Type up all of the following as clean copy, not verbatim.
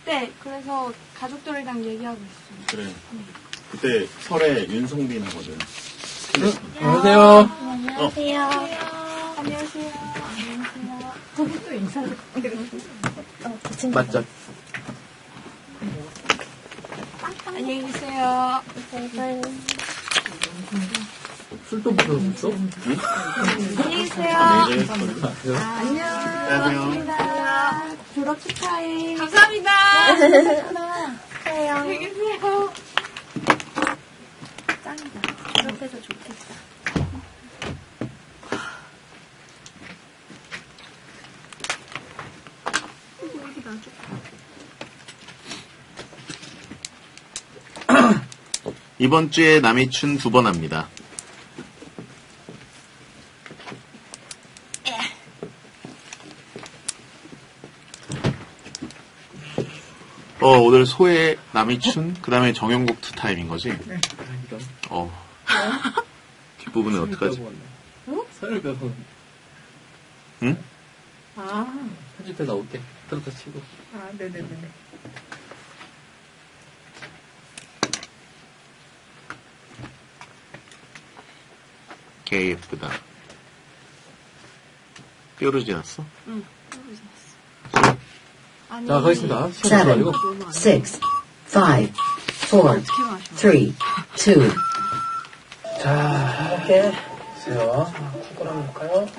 네, 그래서 가족들이랑 얘기하고 있어요. 그래. 그때 설에 윤성빈 하거든. 안녕하세요. 안녕하세요. 안녕하세요. 안녕하세요. 거기 또 인사를. 맞죠? 안녕히 계세요. 술도 먹었어? 안녕히 계세요. 안녕. 졸업 축하해. 감사합니다. 안녕히 계세요. 짱이다. 졸업해서 좋겠다. 이번 주에 남이춘 2번 합니다. 오늘 소혜, 남이춘, 그 다음에 정영국 2타임인 거지? 네. 뒷부분은 어떡하지? 서열 배분. 응? 편집해 나올게. 트로트 치고. 네네네. 개 예쁘다. 뾰루지 났어? 응, 뾰루지 났어. 아니, 자, 가겠습니다. 7, 6, 5, 4, 3, 2. 자, 이렇게. 보세요. 콩고를 한번 볼까요?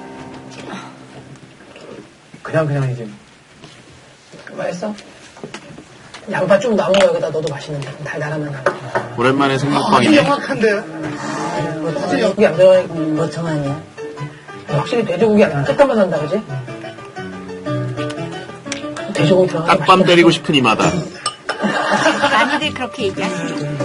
그냥이지. 맛있어? 양파 좀 남은 거 여기다 넣어도 맛있는데. 달달하면 나. 오랜만에 생먹방이네. 정확한데. 돼지고기 안 들어가니 보통 아니야? 확실히 돼지고기 끝까만 난다, 그지? 돼지고기 들어가니 딱밤 때리고 싶은 이마다. 많이들 그렇게 얘기하시죠.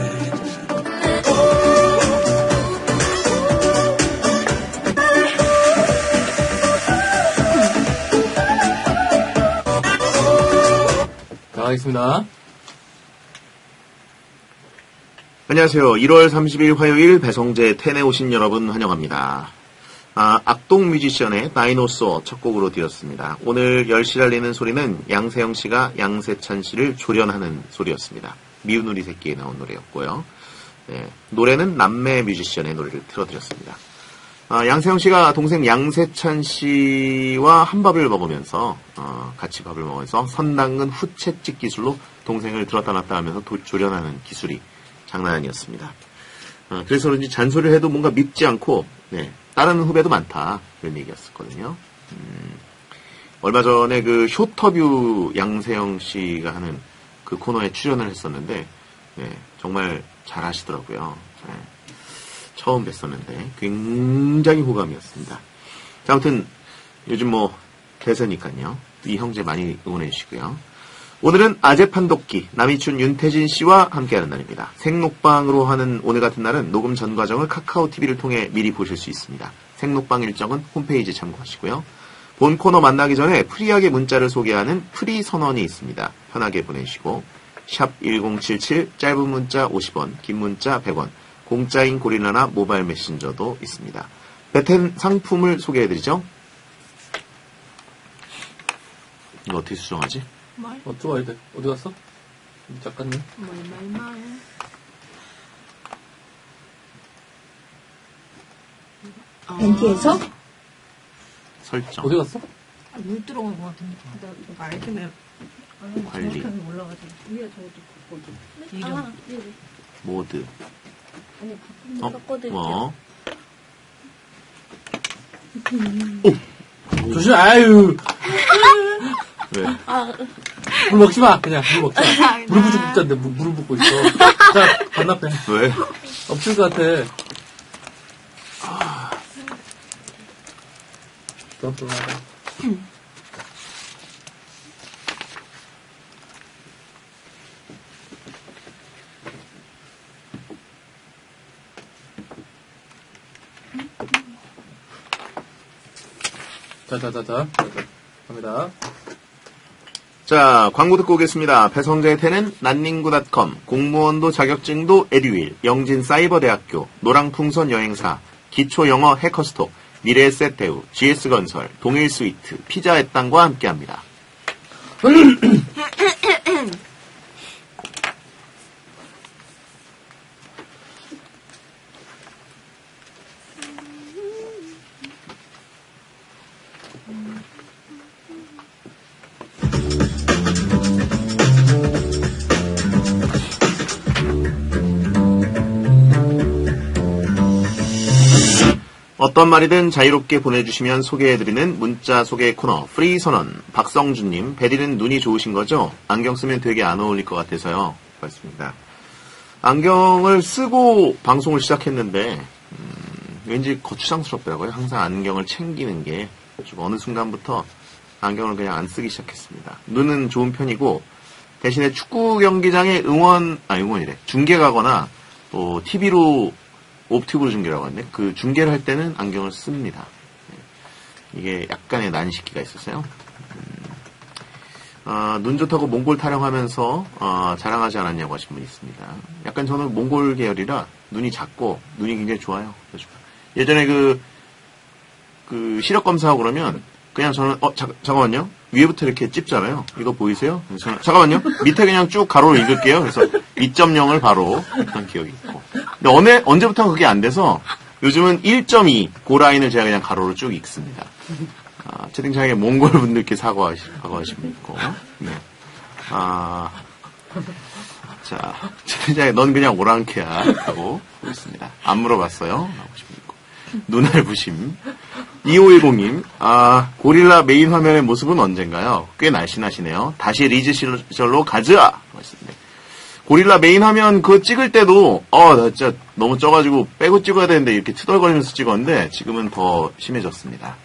나가겠습니다. 안녕하세요. 1월 30일 화요일 배성재 텐에 오신 여러분 환영합니다. 악동 뮤지션의 다이노소어 첫 곡으로 드렸습니다. 오늘 10시 알리는 소리는 양세형 씨가 양세찬 씨를 조련하는 소리였습니다. 미운 우리 새끼에 나온 노래였고요. 네, 노래는 남매 뮤지션의 노래를 틀어드렸습니다. 양세형 씨가 동생 양세찬 씨와 한밥을 먹으면서 같이 밥을 먹으면서 선당근 후채찍 기술로 동생을 들었다 놨다 하면서 조련하는 기술이 장난 아니었습니다. 그래서 그런지 잔소리를 해도 뭔가 밉지 않고 따르는 후배도 많다 그런 얘기였었거든요. 얼마 전에 그 쇼터뷰 양세형 씨가 하는 그 코너에 출연을 했었는데 정말 잘 하시더라고요. 처음 뵀었는데 굉장히 호감이었습니다. 자, 아무튼 요즘 뭐 대세니까요. 이 형제 많이 응원해 주시고요. 오늘은 아재 판독기 남이춘 윤태진 씨와 함께하는 날입니다. 생록방으로 하는 오늘 같은 날은 녹음 전 과정을 카카오 TV를 통해 미리 보실 수 있습니다. 생록방 일정은 홈페이지 참고하시고요. 본 코너 만나기 전에 프리하게 문자를 소개하는 프리 선언이 있습니다. 편하게 보내시고 샵 1077 짧은 문자 50원 긴 문자 100원 공짜인 고릴라나 모바일 메신저도 있습니다. 베텐 상품을 소개해드리죠. 이거 어떻게 수정하지? 들어와야 돼. 어디 갔어? 작가님? 말. 벤티에서? 설정. 어디 갔어? 물 들어간 것 같은데. 나 알겠네. 관리. 올라가지고. 위에 저것도 이름. 모드. 아니, 바꿔드릴게요. 뭐? 조심, 아유. 왜? 물 먹지 마, 그냥. 물 먹지 마. 물 부족 붓자인데, 물을 붓고 있어. 자, 반납해. 왜? 없을 것 같아. 또. 자. 갑니다. 자, 광고 듣고 오겠습니다. 배성재의 태는 난닝구.com, 공무원도 자격증도 에듀윌, 영진사이버대학교, 노랑풍선 여행사, 기초영어 해커스톡, 미래에셋대우, GS건설, 동일스위트, 피자의 땅과 함께합니다. 어떤 말이든 자유롭게 보내주시면 소개해드리는 문자 소개 코너 프리 선언. 박성준님, 베디는 눈이 좋으신 거죠? 안경 쓰면 되게 안 어울릴 것 같아서요. 그렇습니다. 안경을 쓰고 방송을 시작했는데 왠지 거추장스럽더라고요. 항상 안경을 챙기는 게. 좀 어느 순간부터 안경을 그냥 안 쓰기 시작했습니다. 눈은 좋은 편이고 대신에 축구 경기장에 응원이래. 중계 가거나 또 TV로 옵티브로 중계라고 하는데 그 중계를 할 때는 안경을 씁니다. 이게 약간의 난시기가 있었어요. 눈 좋다고 몽골 타령하면서 자랑하지 않았냐고 하신 분이 있습니다. 약간 저는 몽골 계열이라 눈이 작고 눈이 굉장히 좋아요. 예전에 그 시력 검사하고 그러면 그냥 저는 잠깐만요. 위에부터 이렇게 찝잖아요. 이거 보이세요? 그래서 잠깐만요. 밑에 그냥 쭉 가로로 읽을게요. 그래서 2.0을 바로 했던 기억이 있고. 근데 언제부턴가 그게 안 돼서 요즘은 1.2 그 라인을 제가 그냥 가로로 쭉 읽습니다. 채팅창에 몽골 분들께 사과하신 분 있고. 네. 자, 채팅창에 넌 그냥 오랑캐야 라고 있습니다. 안 물어봤어요. 라고 하신 분 있고. 눈알 부심. 2510님, 고릴라 메인 화면의 모습은 언젠가요? 꽤 날씬하시네요. 다시 리즈 시절로 가자! 하셨는데. 고릴라 메인 화면 그거 찍을 때도, 나 진짜 너무 쪄가지고 빼고 찍어야 되는데 이렇게 투덜거리면서 찍었는데 지금은 더 심해졌습니다.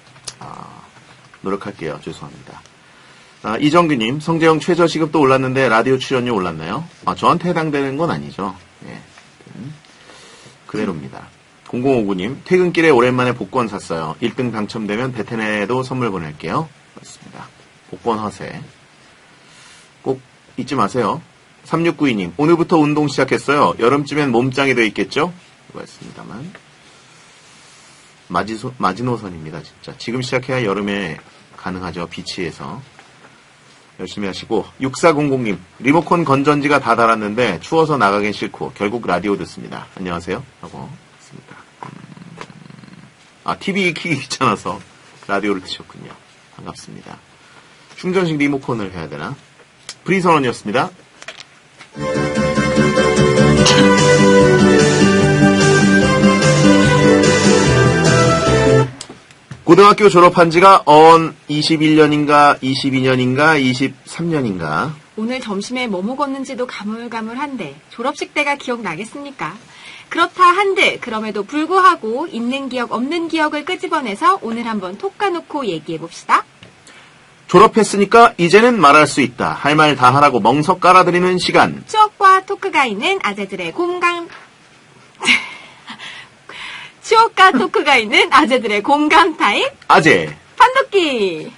노력할게요. 죄송합니다. 이정규님, 성재형 최저시급도 올랐는데 라디오 출연료 올랐나요? 저한테 해당되는 건 아니죠. 예. 그대로입니다. 0059님, 퇴근길에 오랜만에 복권 샀어요. 1등 당첨되면 베테네도 선물 보낼게요. 그렇습니다. 복권 허세. 꼭 잊지 마세요. 3692님, 오늘부터 운동 시작했어요. 여름쯤엔 몸짱이 돼 있겠죠? 그렇습니다만. 마지노선입니다, 진짜. 지금 시작해야 여름에 가능하죠. 비치에서. 열심히 하시고. 6400님, 리모컨 건전지가 다 닳았는데 추워서 나가긴 싫고 결국 라디오 듣습니다. 안녕하세요. 하고 있습니다. TV 키기 귀찮아서 라디오를 드셨군요. 반갑습니다. 충전식 리모컨을 해야 되나? 프리선언이었습니다. 고등학교 졸업한 지가 21년인가 22년인가 23년인가. 오늘 점심에 뭐 먹었는지도 가물가물한데 졸업식 때가 기억나겠습니까? 그렇다 한들 그럼에도 불구하고 있는 기억 없는 기억을 끄집어내서 오늘 한번 톡 까놓고 얘기해봅시다. 졸업했으니까 이제는 말할 수 있다. 할 말 다 하라고 멍석 깔아드리는 시간. 추억과 토크가 있는 아재들의 추억과 토크가 있는 아재들의 공감 타임. 아재 판독기.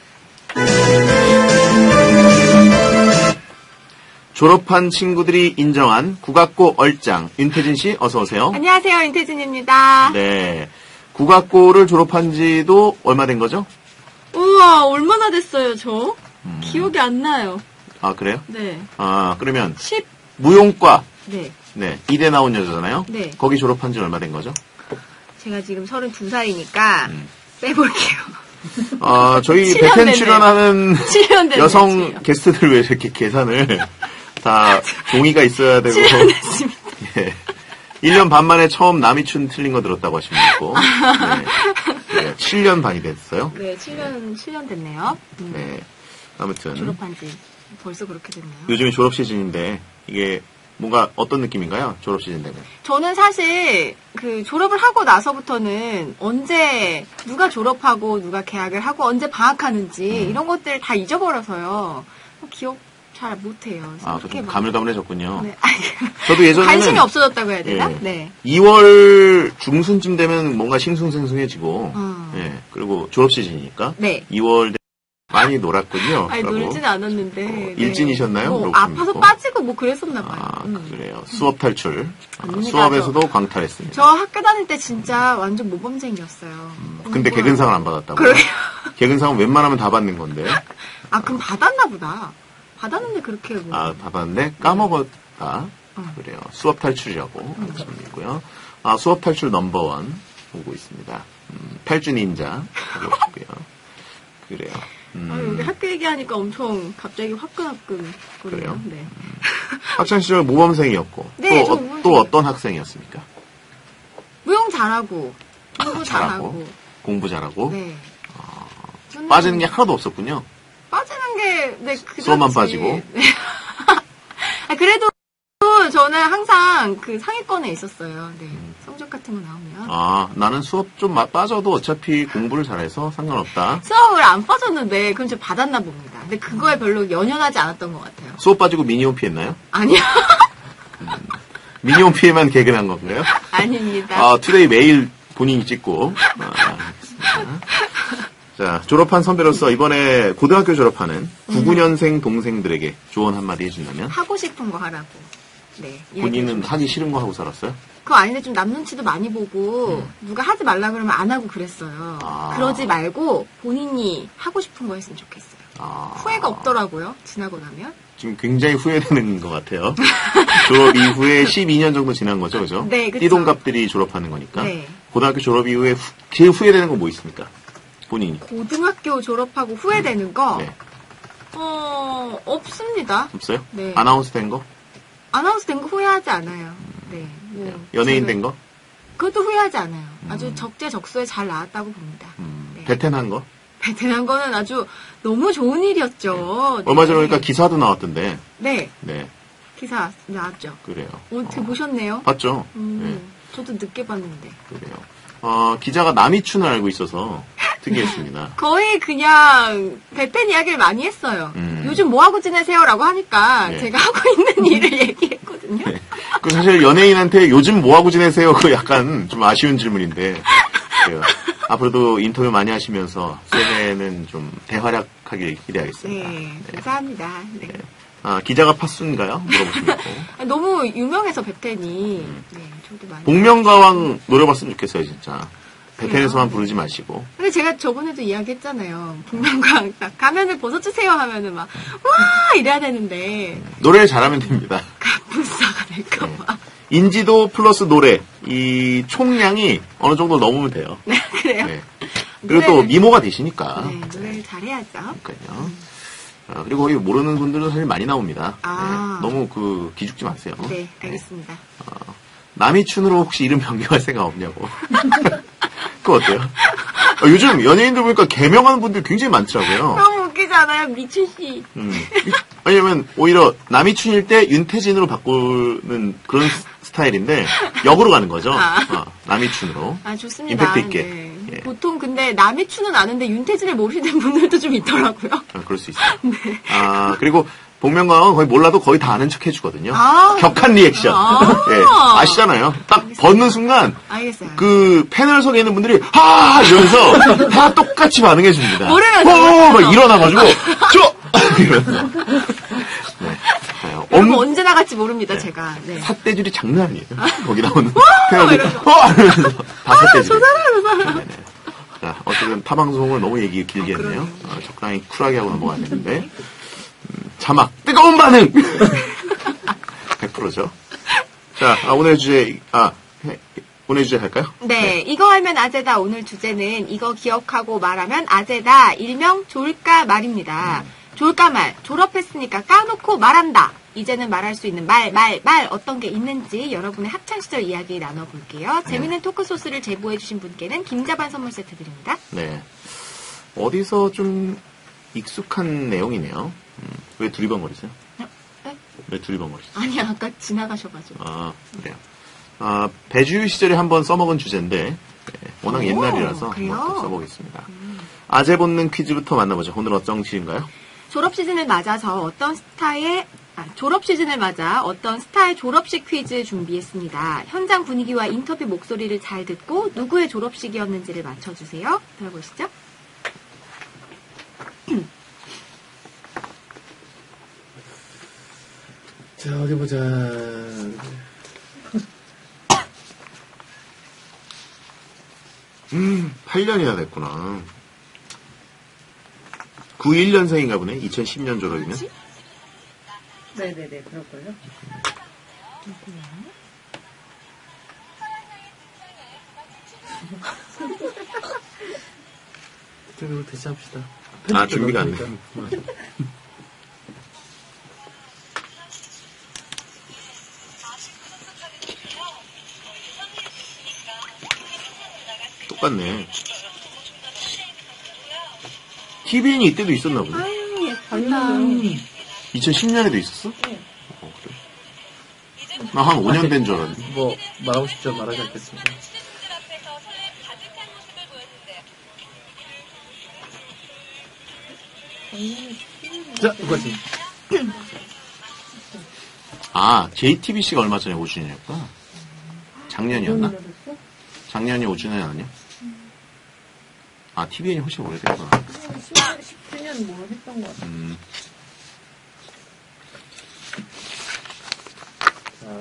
졸업한 친구들이 인정한 국악고 얼짱 윤태진 씨 어서 오세요. 안녕하세요, 윤태진입니다. 네, 국악고를 졸업한 지도 얼마 된 거죠? 우와, 얼마나 됐어요, 저? 기억이 안 나요. 그래요? 네. 그러면 10. 무용과 네. 네, 이대 나온 여자잖아요. 네. 거기 졸업한 지 얼마 된 거죠? 제가 지금 32살이니까 빼볼게요. 저희 7년 백현 됐네요. 출연하는 7년 됐네요. 여성 7년. 게스트들 왜 이렇게 계산을 다 동의가 있어야 되고 7년 됐습니다. 예. 1년 반 만에 처음 남이춘 틀린 거 들었다고 하시면 있고 네. 7년 반이 됐어요. 네, 7년 됐네요. 네. 아무튼 졸업한 지 벌써 그렇게 됐네요. 요즘이 졸업 시즌인데 이게 뭔가 어떤 느낌인가요? 졸업 시즌 되면. 저는 사실 그 졸업을 하고 나서부터는 언제 누가 졸업하고 누가 개학을 하고 언제 방학하는지 이런 것들 다 잊어버려서요. 기억 잘 못해요. 좀 가물가물해졌군요. 네. 저도 예전에는 관심이 없어졌다고 해야 되나? 예. 네. 2월 중순쯤 되면 뭔가 싱숭생숭해지고 예. 그리고 졸업 시즌이니까 네. 2월 많이 놀았군요. 아니, 놀지는 않았는데. 네. 일진이셨나요? 아파서 빠지고 뭐 그랬었나 봐요. 그래요. 수업 탈출. 아닙니다. 수업에서도 광탈했습니다. 저 학교 다닐 때 진짜 완전 모범생이었어요. 근데 개근상을 안 받았다고요? 그러게요. 개근상은 웬만하면 다 받는 건데. 그럼 받았나 보다. 받았는데 그렇게 뭐. 다 받았는데 까먹었다. 그래요. 수업 탈출이라고 하시면 있고요. 수업 탈출 넘버원 오고 있습니다. 8주 닌자 하고 있고요. 그래요. 여기 학교 얘기하니까 엄청 갑자기 화끈화끈. 그래요? 네. 학창시절 모범생이었고. 네, 또 어떤 학생이었습니까? 무용 잘하고, 공부 잘하고. 공부 잘하고. 네. 저는 빠지는 게 하나도 없었군요. 빠지는 게, 네, 그렇지. 수업만 빠지고. 네. 아, 그래도 저는 항상 그 상위권에 있었어요. 네. 성적 같은 거 나오면. 아, 나는 수업 좀 빠져도 어차피 공부를 잘해서 상관없다. 수업을 안 빠졌는데, 그건 좀 받았나 봅니다. 근데 그거에 별로 연연하지 않았던 것 같아요. 수업 빠지고 미니홈피 했나요? 아니요. 미니홈피에만 개근한 건가요? 아닙니다. 아, 투데이 매일 본인이 찍고. 알겠습니다. 자, 졸업한 선배로서 이번에 고등학교 졸업하는 99년생 동생들에게 조언 한마디 해준다면? 하고 싶은 거 하라고. 네. 본인은 하기 싫은 거 하고 살았어요? 그거 아닌데 좀 남 눈치도 많이 보고 누가 하지 말라 그러면 안 하고 그랬어요. 아. 그러지 말고 본인이 하고 싶은 거 했으면 좋겠어요. 아. 후회가 없더라고요. 지나고 나면. 지금 굉장히 후회되는 것 같아요. 졸업 이후에 12년 정도 지난 거죠, 그죠? 네, 그쵸. 띠동갑들이 졸업하는 거니까. 네. 고등학교 졸업 이후에 제일 후회되는 건 뭐 있습니까? 본인이. 고등학교 졸업하고 후회되는 거? 네. 없습니다. 없어요? 네. 아나운서 된 거? 아나운서 된 거 후회하지 않아요. 네. 뭐 연예인 제가- 된 거? 그것도 후회하지 않아요. 아주 적재적소에 잘 나왔다고 봅니다. 네. 베텐한 거? 베테랑 거는 아주 너무 좋은 일이었죠. 얼마 전에 네. 보니까 기사도 나왔던데. 네. 네, 기사 나왔죠. 그래요. 어떻게 보셨네요? 봤죠? 네, 저도 늦게 봤는데. 그래요. 기자가 남이춘을 알고 있어서 특이했습니다. 거의 그냥 베텐 이야기를 많이 했어요. 요즘 뭐하고 지내세요라고 하니까 네. 제가 하고 있는 일을 얘기했거든요. 네. 그 사실 연예인한테 요즘 뭐하고 지내세요? 그거 약간 좀 아쉬운 질문인데. 그래요. 앞으로도 인터뷰 많이 하시면서 새해는 좀 대활약하길 기대하겠습니다. 네, 감사합니다. 네. 기자가 팥순가요? 물어보시면 되고. 너무 유명해서 베텐이. 네, 저도 많이. 복면가왕 노려봤으면 좋겠어요, 진짜. 베텐에서만 부르지 마시고. 근데 제가 저번에도 이야기했잖아요. 북명광 딱 가면을 벗어주세요 하면은 막, 와! 이래야 되는데, 노래를 잘하면 됩니다. 갑분싸가 될까봐. 인지도 플러스 노래, 이 총량이 어느 정도 넘으면 돼요. 네, 그래요? 네. 그리고 또 미모가 되시니까. 네, 노래를 잘해야죠. 그러니까요. 그리고 거기 모르는 분들은 사실 많이 나옵니다. 아. 네, 너무 기죽지 마세요. 네, 알겠습니다. 남이춘으로 혹시 이름 변경할 생각 없냐고. 그거 어때요? 요즘 연예인들 보니까 개명하는 분들 굉장히 많더라고요. 너무 웃기지 않아요? 미춘씨. 왜냐면 오히려 남이춘일 때 윤태진으로 바꾸는 그런 스타일인데 역으로 가는 거죠. 남이춘으로. 좋습니다. 임팩트 있게. 네. 예. 보통 근데 남이춘은 아는데 윤태진을 모르시는 분들도 좀 있더라고요. 그럴 수 있어요. 그리고 복면가왕은 거의 몰라도 거의 다 아는 척 해주거든요. 격한 리액션. 예, 아시잖아요. 딱 벗는 순간 알겠어요. 그 패널석에 있는 분들이 이러면서 다 똑같이 반응해 줍니다. 모르면서. 막 일어나가지고 이러면서. 네. 여러분 언제 나갈지 모릅니다, 제가. 네. 삿대질이 장난 아니에요. 거기 나오는 패널들 이러면서 다 삿대질. 네네. 자, 어쨌든 타방송을 너무 얘기 길게 했네요. 적당히 쿨하게 하고 넘어가야 되는데. 자막 뜨거운 반응 100%죠. 자, 오늘 주제 오늘 주제 할까요? 네, 이거 하면 아재다. 오늘 주제는 이거 기억하고 말하면 아재다. 일명 졸까 말입니다. 졸까 말, 졸업했으니까 까놓고 말한다. 이제는 말할 수 있는 말 어떤 게 있는지 여러분의 학창시절 이야기 나눠볼게요. 재미있는 토크 소스를 제보해주신 분께는 김자반 선물 세트 드립니다. 네, 어디서 좀 익숙한 내용이네요. 왜 두리번거리세요? 네? 왜 두리번거리세요? 아니, 아까 지나가셔가지고. 그래요. 배주유 시절에 한번 써먹은 주제인데 워낙 옛날이라서 그래요? 한번 써보겠습니다. 아재 본능 퀴즈부터 만나보죠. 오늘 어떤 퀴즈인가요? 졸업 시즌을 맞아 어떤 스타의 졸업식 퀴즈 준비했습니다. 현장 분위기와 인터뷰 목소리를 잘 듣고 누구의 졸업식이었는지를 맞춰주세요. 들어보시죠. 자, 어디 보자. 8년이나 됐구나. 91년생인가 보네. 2010년 졸업이면. 네네네, 그럴걸요? 그리고 다시 합시다. 준비가 안 돼. 봤네. TVN이 이때도 있었나 보네. 아유, 예쁘다. 2010년에도 있었어? 그래. 나 한 5년 된 줄 알았는데. 뭐 말하고 싶죠. 말하지 않겠습니다. 자, 이거지. 아, JTBC가 얼마 전에 5주년이었구나. 작년이었나? 작년이 5주년 아니야? 아, TVN이 훨씬 오래됐구나. 10주년 뭐 했던 것 같아. 자.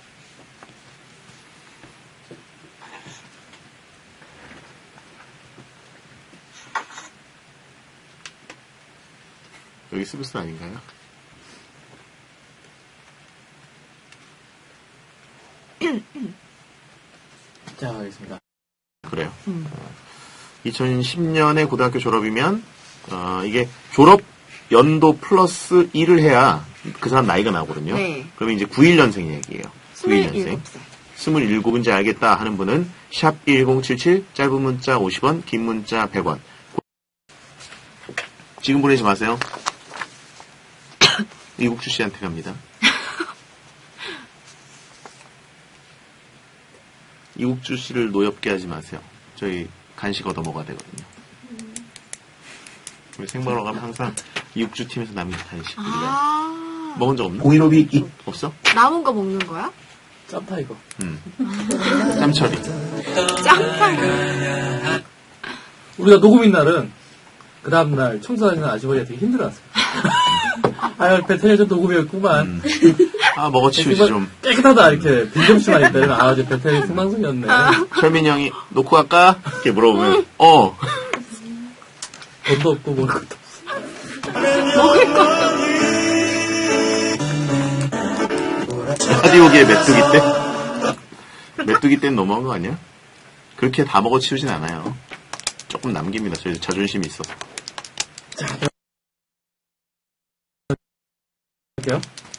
여기 스브스 아닌가요? 자, 알겠습니다. 그래요. 2010년에 고등학교 졸업이면, 이게 졸업 연도 플러스 1을 해야 그 사람 나이가 나오거든요. 네. 그러면 이제 91년생 얘기예요. 91년생. 27살. 27인지 알겠다 하는 분은 샵 1077, 짧은 문자 50원, 긴 문자 100원. 지금 보내지 마세요. 이국주 씨한테 갑니다. 이국주 씨를 노엽게 하지 마세요. 저희 간식 얻어 먹어야 되거든요. 우리 생방으로 가면 항상 이국주 팀에서 남긴 간식 우리가 먹은 적 없나? 고이로비 없어? 남은 거 먹는 거야? 짬타이거. 짬처리. 짱짱. 우리가 녹음인 날은 그 다음날 청소하시는 아주머니가 되게 힘들어하세요. 아유, 배터리가 좀 녹음이었구만. 아, 먹어치우지 좀. 깨끗하다, 이렇게. 빈접시만 있다면, 아, 이제 배터리 승방송이었네. 철민이 형이 놓고 갈까? 이렇게 물어보면, 돈도 없고, 먹을 것도 없어. 라디오계의 메뚜기 때? 메뚜기 때는 너무한 거 아니야? 그렇게 다 먹어치우진 않아요. 조금 남깁니다. 저희 자존심이 있어서. 할게요.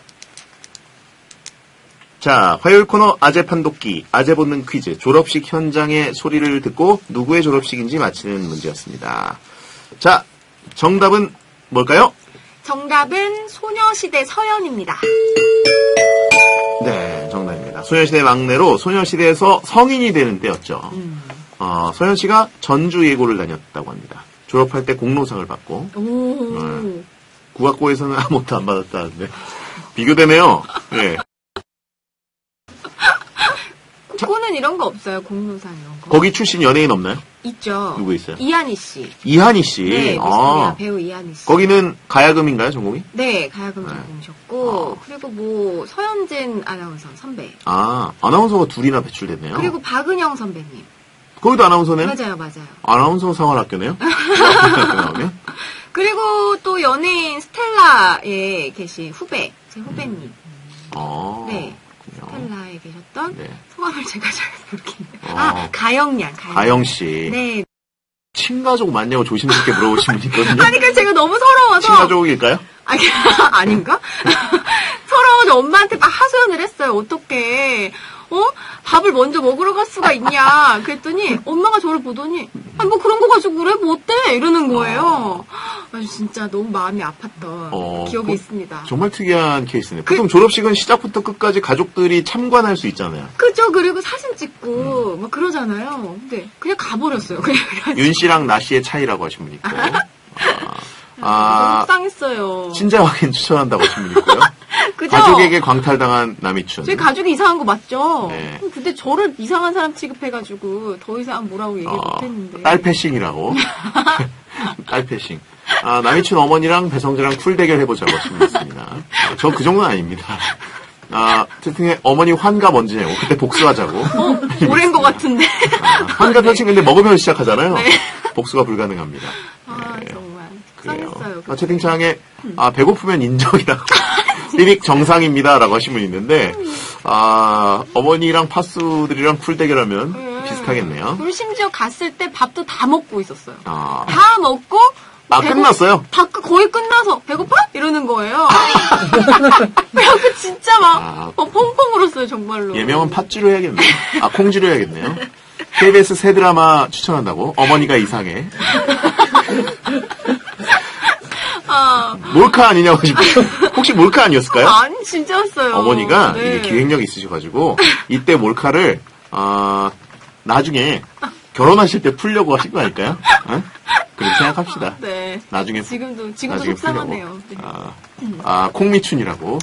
자, 화요일 코너 아재 판독기, 아재 본능 퀴즈, 졸업식 현장의 소리를 듣고 누구의 졸업식인지 맞히는 문제였습니다. 자, 정답은 뭘까요? 정답은 소녀시대 서연입니다. 네, 정답입니다. 소녀시대 막내로 소녀시대에서 성인이 되는 때였죠. 서현 씨가 전주 예고를 다녔다고 합니다. 졸업할 때 공로상을 받고, 국악고에서는 아무것도 안 받았다는데 비교되네요. 예. 국고는 이런 거 없어요. 공로상 이런 거. 거기 출신 연예인 없나요? 있죠. 누구 있어요? 이한희 씨. 이한희 씨. 네, 아, 배우 이한희 씨. 거기는 가야금인가요, 전공이? 네, 가야금 전공이셨고 그리고 뭐 서현진 아나운서 선배. 아, 아나운서가 둘이나 배출됐네요. 그리고 박은영 선배님. 거기도 아나운서네요? 맞아요. 아나운서 생활학교네요? 나오면? 그리고 또 연예인 스텔라에 계신 후배, 제 후배님. 네. 스텔라에 계셨던 네. 성함을 제가 잘 모르겠네요. 가영양. 가영씨. 네. 친가족 맞냐고 조심스럽게 물어보신 분이 있거든요. 아니, 그 제가 너무 서러워서. 친가족일까요? 아닌가? 서러워서 엄마한테 막 하소연을 했어요. 어떡해. 밥을 먼저 먹으러 갈 수가 있냐. 그랬더니 엄마가 저를 보더니 아니 뭐 그런 거 가지고 그래? 뭐 어때? 이러는 거예요. 아주 진짜 너무 마음이 아팠던 기억이 있습니다. 정말 특이한 케이스네요. 보통 졸업식은 시작부터 끝까지 가족들이 참관할 수 있잖아요. 그죠. 그리고 사진 찍고 막 그러잖아요. 근데 그냥 가버렸어요. 그냥 윤 씨랑 나 씨의 차이라고 하신 분 있고. 너무 속상했어요. 친자 확인 추천한다고 하신 분 있고요. 그죠? 가족에게 광탈당한 남이춘. 저희 가족이 이상한 거 맞죠? 네. 근데 저를 이상한 사람 취급해가지고 더 이상 뭐라고 얘기 못했는데. 딸 패싱이라고. 딸 패싱. 남이춘 어머니랑 배성재랑 쿨 대결 해보자고 하신 분 있습니다. 저 그 정도는 아닙니다. 채팅에 어머니 환가 뭔지 내고 그때 복수하자고. 오랜 것 같은데. 환가 표칭 근데 먹으면서 시작하잖아요. 네. 복수가 불가능합니다. 네. 정말. 그래요. 속상했어요. 채팅창에 배고프면 인정이라고. 삐빅 정상입니다라고 하신 분 있는데 어머니랑 파수들이랑 쿨 대결하면 비슷하겠네요. 그리고 심지어 갔을 때 밥도 다 먹고 있었어요. 다 먹고 끝났어요? 거의 끝나서 배고파? 이러는 거예요. 그래갖고 진짜 막 펑펑 울었어요 정말로. 예명은 팥쥐로 해야겠네요. 콩쥐로 해야겠네요. KBS 새 드라마 추천한다고? 어머니가 이상해. 몰카 아니냐고 싶어요. 혹시 몰카 아니었을까요? 아니, 진짜였어요. 어머니가 네. 이게 기획력이 있으셔가지고 이때 몰카를 나중에 결혼하실 때 풀려고 하신 거 아닐까요? 어? 그렇게 생각합시다. 네. 나중에 지금도 나중에 속상하네요. 네. 콩미춘이라고.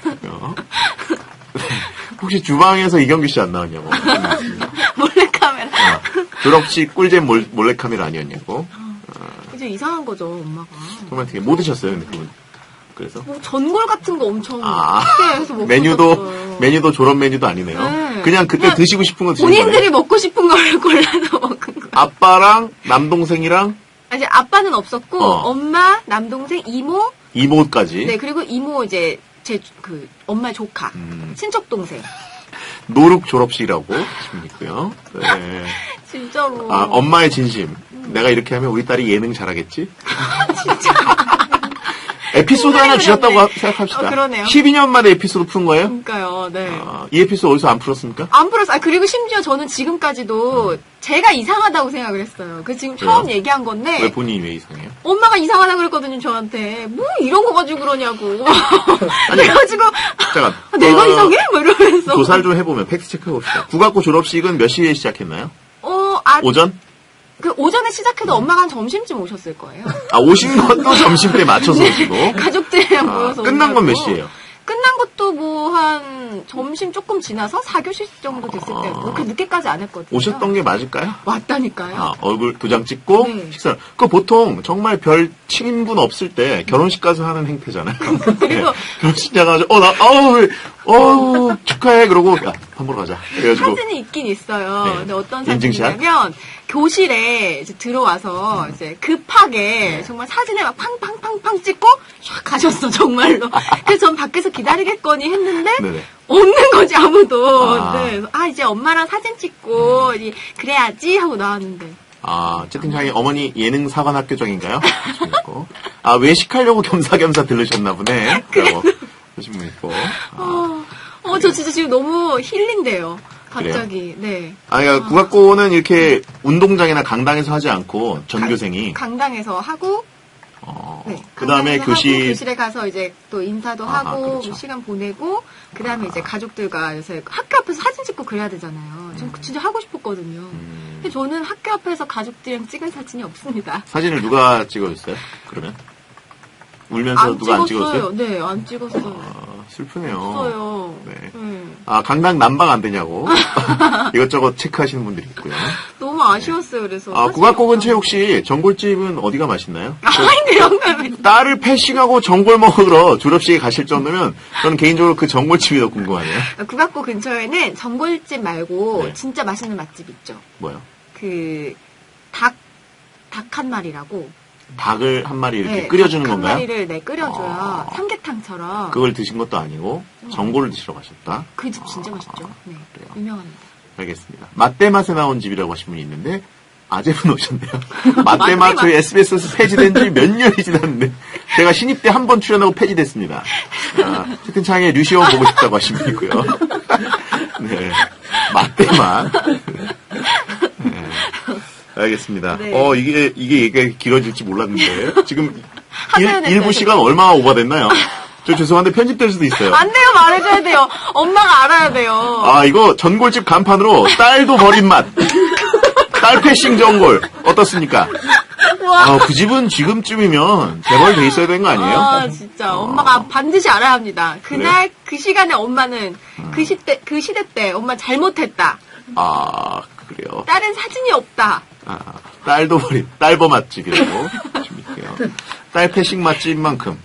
혹시 주방에서 이경규 씨 안 나왔냐고. 몰래카메라. 졸업식 꿀잼 몰래카메라 아니었냐고. 이제 이상한 거죠, 엄마가. 정말 되게 못 드셨어요, 근데 그분. 그래서. 뭐 전골 같은 거 엄청 크게 해서 먹고 메뉴도 졸업 메뉴도 아니네요. 네. 그냥 그때 그냥 드시고 싶은 거 드신 거예요. 본인들이 먹고 싶은 거를 골라서 먹은 거예요. 아빠랑 남동생이랑 이제 아빠는 없었고 엄마, 남동생, 이모, 이모까지. 네 그리고 이모 이제 제 엄마 조카, 친척 동생. 노룩 졸업식이라고 하시면 있고요. 네. 진짜로. 엄마의 진심. 내가 이렇게 하면 우리 딸이 예능 잘하겠지? 진짜. 에피소드 하나 주셨다고 생각합시다. 그러네요. 12년 만에 에피소드 푼 거예요? 그러니까요, 네. 이 에피소드 어디서 안 풀었습니까? 안 풀었어요. 그리고 심지어 저는 지금까지도 제가 이상하다고 생각을 했어요. 그 지금 처음 왜요? 얘기한 건데. 왜 본인이 왜 이상해요? 엄마가 이상하다고 그랬거든요, 저한테. 뭐 이런 거 가지고 그러냐고. 그래가지고 잠깐. 내가 이상해? 뭐 이러면서. 조사를 좀 해보면 팩트 체크해봅시다. 국악고 졸업식은 몇 시에 시작했나요? 오전? 오전에 시작해도 엄마가 한 점심쯤 오셨을 거예요. 오신 것도 점심 때 맞춰서 오시고. 가족들이랑 모여서. 끝난 건 몇 시예요? 끝난 것도 뭐 한 점심 조금 지나서 4교시 정도 됐을 때. 그렇게 늦게까지 안 했거든요. 오셨던 게 맞을까요? 왔다니까요. 얼굴 도장 찍고 네. 식사. 그거 보통 정말 별 친인분 없을 때 결혼식 가서 하는 행태잖아요. 그리고 결혼식 가가지고 축하해 그러고 야 밥 먹으러 가자. 그래가지고 사진이 있긴 있어요. 네. 근데 어떤 인증샷? 사진이냐면 교실에 이제 들어와서 이제 급하게 정말 사진에 막 팡팡팡팡 찍고 샥 가셨어 정말로. 그래서 전 밖에서 기다리겠거니 했는데 네네. 없는 거지 아무도. 네. 이제 엄마랑 사진 찍고 이제 그래야지 하고 나왔는데. 채팅창에 어머니 예능 사관학교정인가요? 외식하려고 겸사겸사 들르셨나 보네. 라고 하신 분 있고. 저 진짜 지금 너무 힐링돼요. 갑자기. 네. 그러니까 국악고는 이렇게 운동장이나 강당에서 하지 않고 전교생이 강당에서 하고 네. 그 다음에 교실에 가서 이제 또 인사도 하고 그렇죠. 시간 보내고 그 다음에 이제 가족들과 요새 학교 앞에서 사진 찍고 그래야 되잖아요. 전 진짜 하고 싶었거든요. 근데 저는 학교 앞에서 가족들이랑 찍은 사진이 없습니다. 사진을 누가 찍어줬어요? 그러면 울면서 누가 안 찍었어요? 네, 안 찍었어요. 슬프네요. 없어요. 네. 강당 난방 안 되냐고 이것저것 체크하시는 분들이 있고요. 너무 아쉬웠어요. 그래서 국악고 근처에 혹시 전골집은 어디가 맛있나요? 아닌데요. 딸을 패싱하고 전골 먹으러 졸업식에 가실 정도면 저는 개인적으로 그 전골집이 더 궁금하네요. 국악고 근처에는 전골집 말고 네. 진짜 맛있는 맛집 있죠. 뭐요? 닭 한 마리라고. 닭을 한 마리 이렇게 네, 끓여주는 닭 건가요? 한 마리를 끓여줘요. 삼계탕처럼. 그걸 드신 것도 아니고 전골을 드시러 가셨다. 그 집 진짜 맛있죠. 네, 그래요. 유명합니다. 알겠습니다. 맛대맛에 나온 집이라고 하신 분이 있는데 아재분 오셨네요. 맛대맛 저희 SBS에서 폐지된 지 몇 년이 지났는데 제가 신입 때 한 번 출연하고 폐지됐습니다. 채팅창에 류시원 보고 싶다고 하신 분이 있고요. 네, 맛대맛. 네. 알겠습니다. 네. 이게 얘기가 길어질지 몰랐는데 지금 하셔야 일부 시간 얼마나 오버됐나요? 저 죄송한데 편집될 수도 있어요. 안 돼요, 말해줘야 돼요. 엄마가 알아야 돼요. 이거 전골집 간판으로 딸도 버린 맛. 딸 패싱 전골 어떻습니까? 그 집은 지금쯤이면 재벌 있어야 되는 거 아니에요? 진짜 엄마가 반드시 알아야 합니다. 그날 그 시간에 엄마는 그 시대 때 엄마 잘못했다. 그래요. 딸은 사진이 없다. 딸도 버린 딸버 맛집이라고 준비해요. 딸 패싱 맛집만큼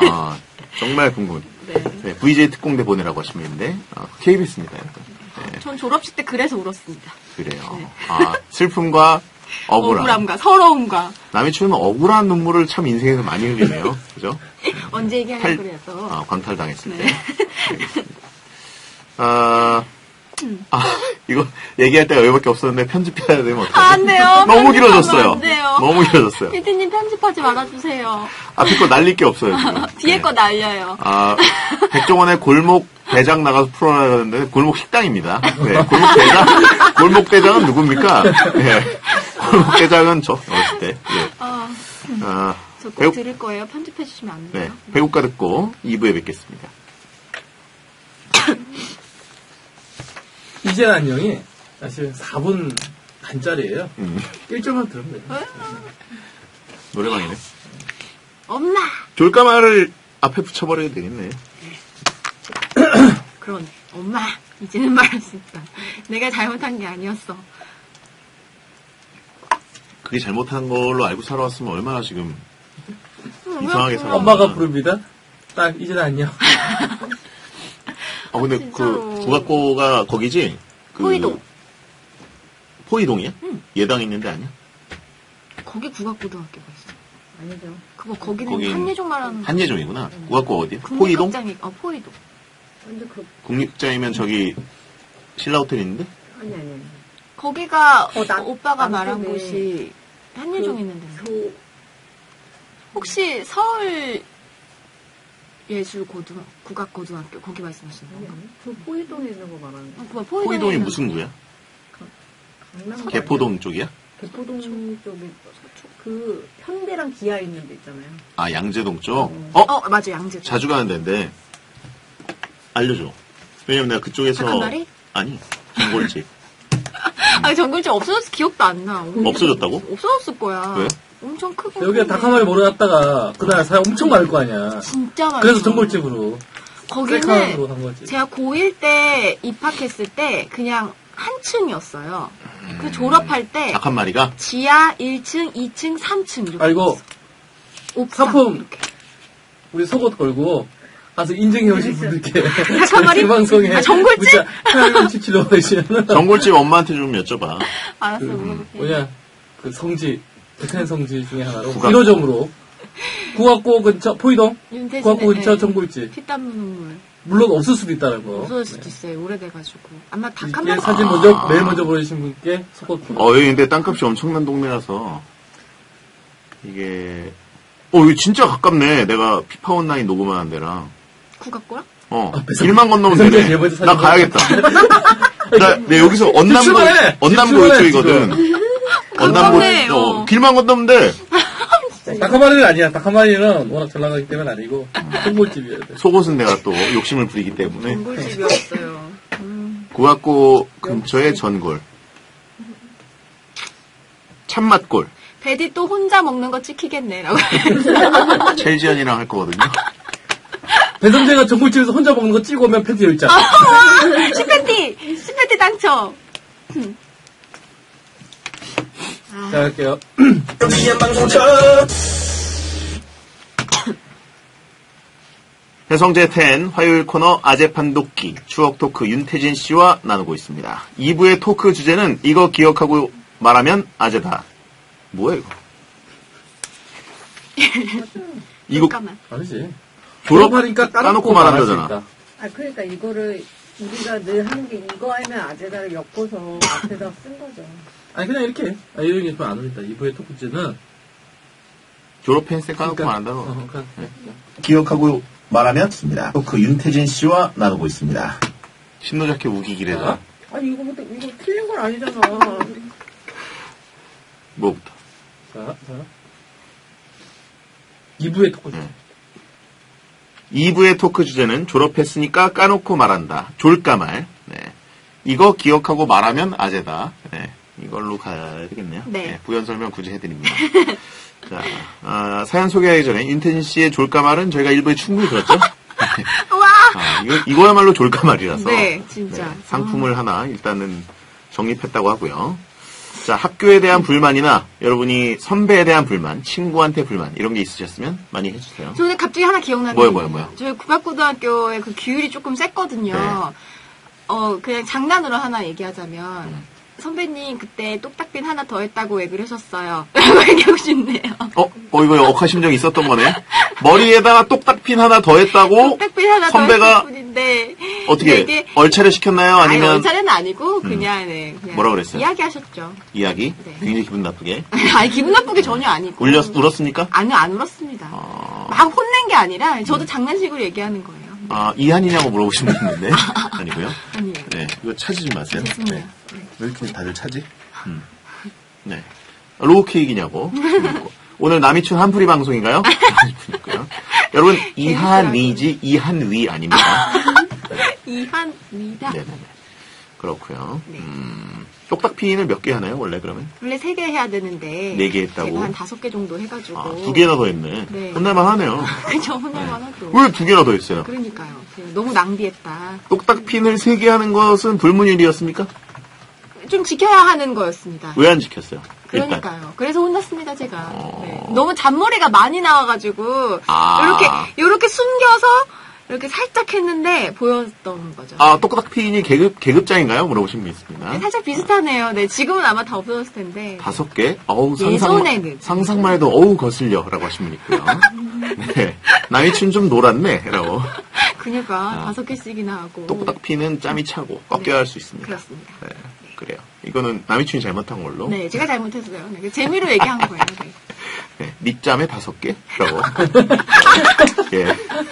정말 궁금. 네, VJ 특공대 보내라고 하시면 있는데 KBS입니다. 네. 전 졸업식 때 그래서 울었습니다. 그래요. 슬픔과 억울함과 서러움과 남의 추는 억울한 눈물을 참 인생에서 많이 흘리네요. 그죠? 언제 얘기하려고 그래서 광탈당했을 때. 이거 얘기할 때가 여기밖에 없었는데 편집해야 되면 어떡해요? 안 돼요. 너무 길어졌어요. 안 돼요. 너무 길어졌어요. 피디님 편집하지 말아주세요. 앞에 거 날릴 게 없어요, 지금. 뒤에 거 날려요. 백종원의 골목 대장 나가서 풀어나가는데 골목 식당입니다. 네, 골목 대장은 누굽니까? 네, 골목 대장은 저 어렸을 때. 네. 저 꼭 들을 거예요. 편집해 주시면 안 돼요? 네, 배고가 듣고 2부에 뵙겠습니다. 이제 안녕이 사실 4분 반짜리예요. 1절만 들으면 돼요. 노래방이네. 엄마! 졸까마를 앞에 붙여버려도 되겠네. 그러네. 엄마! 이제는 말할 수 있다. 내가 잘못한 게 아니었어. 그게 잘못한 걸로 알고 살아왔으면 얼마나 지금 이상하게 살아. 엄마가 부릅니다. 딱 이제는 안녕. 근데 진짜로. 그 국악고가 거기지? 포이동. 포이동이야? 예당 있는데 아니야? 거기 국악고등학교가 있어. 아니죠. 그거 거기는 거긴 한예종 말하는 거. 한예종이구나. 국악고 어디야? 포이동? 국립극장이 포이동. 완전 그, 국립장이면 저기 신라호텔 있는데? 아니. 거기가 나- 오빠가 말한 남쪽에 곳이 한예종 있는 데인데. 교, 혹시 서울 국악고등학교 거기 말씀하시는 건가? 그 포이동에 있는 거 말하는 거. 그거 포이동이 무슨 구야? 강남 개포동 쪽이야? 개포동 쪽에 그 현대랑 기아 있는 데 있잖아요. 아, 양재동 쪽? 맞아, 양재. 자주 가는 데인데. 알려줘. 왜냐면 내가 그쪽에서. 닭한마리? 아니, 전골집. 정글집 없어졌어. 기억도 안 나. 없어졌다고? 없어졌을 거야. 왜? 엄청 크고. 여기가 닭 한 마리 몰아놨다가 그날 사람 엄청 많을 거 아니야. 진짜 많아. 그래서 전골집으로. 거기는 셀카로 한 거지. 제가 고1 때 입학했을 때 그냥 한 층이었어요. 그 졸업할 때 닭 한 마리가? 지하 1층, 2층, 3층 이렇게. 아이고, 옥상 상품. 이렇게. 우리 속옷 걸고 가서 인증해 오신 분들께 닭 한 마리? 이 방송에 아, 전골집? 817로 하시면 전골집 엄마한테 좀 여쭤봐. 알았어, 물어볼게. 뭐냐 그 성지 백한 성지 중에 하나로 국악. 1호점으로 국악고 근처 포이동 윤태진의 국악고 근처 전골집 피땀 눈물. 물론 없을 수도 있다는 거. 없어질 수도 있어요. 오래돼가지고. 아마 닭 한 이게 마리. 사진 먼저 매일 먼저 보내신 분께 속옷 여기 근데 땅값이 엄청난 동네라서. 이게. 여기 진짜 가깝네. 내가 피파온라인 녹음하는 데랑. 국악고랑? 길만 건너면 배성재 되네. 네 번째 사진 나 가야겠다. 나 여기서 언남고 출발해! 이쪽이거든. 언남고, 가깝네, 길만 건너면 돼. 닭 한 마리는 아니야. 닭 한 마리는 워낙 잘 나가기 때문에 아니고 전골집이어야 돼. 속옷은 내가 또 욕심을 부리기 때문에. 전골집이었어요. 국악고 근처에 전골. 참맛골. 베디 또 혼자 먹는 거 찍히겠네라고. 첼지언이랑 할 거거든요. 배성재가 전골집에서 혼자 먹는 거 찍고 오면 팬티 10장. 시패티 당첨. 자, 할게요. 배성재 10 화요일 코너 아재판 돕기 추억 토크 윤태진 씨와 나누고 있습니다. 2부의 토크 주제는 이거 기억하고 말하면 아재다. 뭐야 이거? 잠깐만. 아니지. 졸업하니까 까놓고 말한다잖아. 말할 수 있다. 아, 그러니까 이거를 우리가 늘 하는 게 이거 하면 아재다를 엮어서 앞에다 쓴 거죠. 아니, 그냥 이렇게. 이런 게 좀 안 어울린다. 2부의 토크제는. 졸업했을 때 까놓고 그러니까, 말한다고. 그냥. 기억하고 말하면 습니다. 그 윤태진 씨와 나누고 있습니다. 신노자켓 우기기래서 아니, 이거 틀린 건 아니잖아. 뭐부터? 자. 2부의 토크제. 2부의 토크 주제는 졸업했으니까 까놓고 말한다. 졸까말. 네. 이거 기억하고 말하면 아재다. 네. 이걸로 가야 되겠네요. 네. 부연 설명 굳이 해드립니다. 자, 사연 소개하기 전에 윤태진 씨의 졸까말은 저희가 1부에 충분히 들었죠? 와! 이거야말로 졸까말이라서. 네, 진짜. 상품을 하나 일단은 정립했다고 하고요. 자, 학교에 대한 불만이나 여러분이 선배에 대한 불만, 친구한테 불만 이런 게 있으셨으면 많이 해주세요. 저는 갑자기 하나 기억나는 게 뭐야? 저희 국악고등학교의 그 규율이 조금 셌거든요. 네. 그냥 장난으로 하나 얘기하자면 선배님 그때 똑딱빈 하나 더 했다고 왜 그러셨어요? 라고 얘기하고 싶네요. 이거 억하심정이 있었던 거네. 머리에다가 똑딱핀 하나 더 했다고 똑딱빈 하나 선배가 더 했을 뿐인데 어떻게 이게 얼차려 시켰나요? 아니면 얼차례는 아니고 그냥 뭐라 그랬어요? 이야기하셨죠. 이야기? 네. 굉장히 기분 나쁘게. 아니 기분 나쁘게 전혀 아니고. 울었습니까? 아니요, 안 울었습니다. 막 혼낸 게 아니라 저도 장난식으로 얘기하는 거예요. 이한이냐고 물어보신 분 있는데. 아니고요. 아니에요. 네, 이거 찾지 마세요. 죄송해요. 네. 왜 이렇게 다들 찾지? 네. 로우 케이크냐고. 오늘 남이춘 한풀이 방송인가요? 있고요. 여러분, 이한이지 이한위 아닙니다. 이한위다. 네네네. 그렇고요. 네. 똑딱피인을 몇 개 하나요, 원래 그러면? 원래 3개 해야 되는데. 4개 했다고? 제가 한 5개 정도 해가지고. 2개나 더 했네. 네. 혼날만 하네요. 그죠, 혼날만 하죠. 왜 2개나 더 했어요? 그러니까요. 너무 낭비했다. 똑딱핀을 3개 하는 것은 불문율이었습니까? 좀 지켜야 하는 거였습니다. 왜 안 지켰어요? 일단. 그러니까요. 그래서 혼났습니다, 제가. 네. 너무 잔머리가 많이 나와가지고, 요렇게 숨겨서, 이렇게 살짝 했는데, 보였던 거죠. 똑딱핀이 계급장인가요? 물어보신 분 있습니다. 네, 살짝 비슷하네요. 네, 지금은 아마 다 없어졌을 텐데. 5개? 예전에는. 상상만 해도, 거슬려. 라고 하신 분 있고요. 네. 남이춘 좀 놀았네. 라고. 그니까, 5개씩이나 하고. 똑딱핀은 짬이 차고, 꺾여야 할 수 있습니다. 그렇습니다. 네. 그래요. 이거는 남이춘이 잘못한 걸로. 네, 제가 잘못했어요. 네, 재미로 얘기한 거예요. 네. 네, 닉짬에 5개? 라고. 예.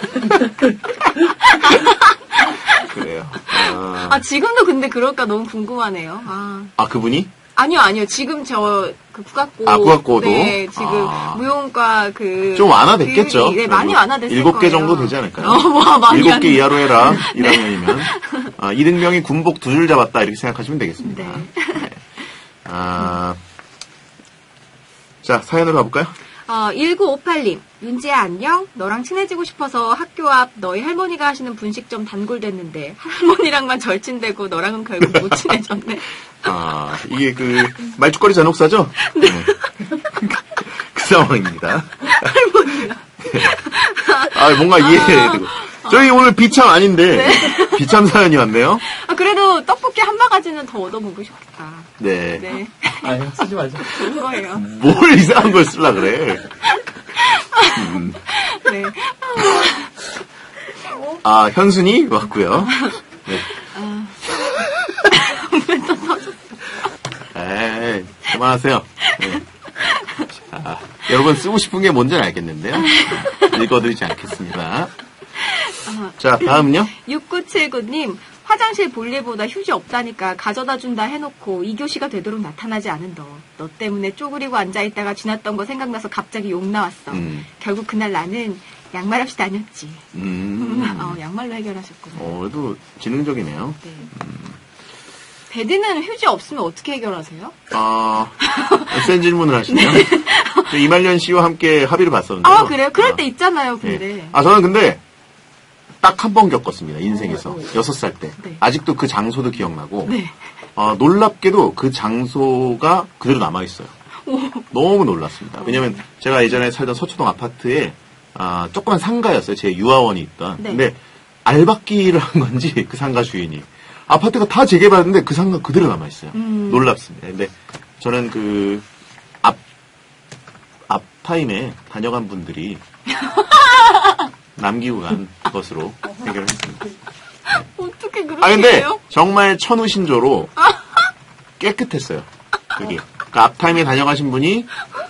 그래요. 지금도 근데 그럴까 너무 궁금하네요. 그분이? 아니요. 지금 국악고. 국악고도? 네, 지금 무용과 좀 완화됐겠죠? 네, 많이 완화됐을 7개 정도 되지 않을까요? 많이 7개 이하로 해라. 1학년이면. 이등병이 군복 2줄 잡았다. 이렇게 생각하시면 되겠습니다. 네. 자, 사연으로 가볼까요? 1958님, 윤지야 안녕? 너랑 친해지고 싶어서 학교 앞 너희 할머니가 하시는 분식점 단골됐는데 할머니랑만 절친되고 너랑은 결국 못 친해졌네. 이게 말죽거리 잔혹사죠? 네. 그 상황입니다. 할머니랑. 뭔가 이해해야 되고. 저희 오늘 비참 아닌데, 비참 사연이 왔네요. 그래도 떡볶이 한 바가지는 더 얻어먹고 싶겠다. 네. 네. 아니요, 쓰지 말자. 좋은 거예요. 뭘 이상한 걸 쓰려 그래. 네. 현순이 왔고요. 네. 에이, 그만하세요. 네. 자, 여러분 쓰고 싶은 게 뭔지는 알겠는데요. 읽어드리지 않겠습니다. 자, 다음은요? 6979님, 화장실 볼일보다 휴지 없다니까 가져다 준다 해놓고 2교시가 되도록 나타나지 않은 너. 너 때문에 쪼그리고 앉아있다가 지났던 거 생각나서 갑자기 욕 나왔어. 결국 그날 나는 양말 없이 다녔지. 양말로 해결하셨구나. 그래도 지능적이네요. 네. 배드는 휴지 없으면 어떻게 해결하세요? 센 질문을 하시네요. 이말년 씨와 함께 합의를 봤었는데. 그래요? 그럴 때 있잖아요, 근데. 네. 저는 근데 딱 한 번 겪었습니다, 인생에서. 6살 때. 네. 아직도 그 장소도 기억나고. 네. 놀랍게도 그 장소가 그대로 남아있어요. 너무 놀랐습니다. 왜냐면 제가 예전에 살던 서초동 아파트에 조그만 상가였어요. 제 유아원이 있던. 네. 근데 알박기를 한 건지 그 상가 주인이 아파트가 다 재개발했는데 그 상가 그대로 남아있어요. 놀랍습니다. 근데 저는 그 앞타임에 다녀간 분들이 남기고 간 것으로 해결을 했습니다. 어떻게 그렇게 근데 해요? 정말 천우신조로 깨끗했어요. 그게. 그러니까 앞타임에 다녀가신 분이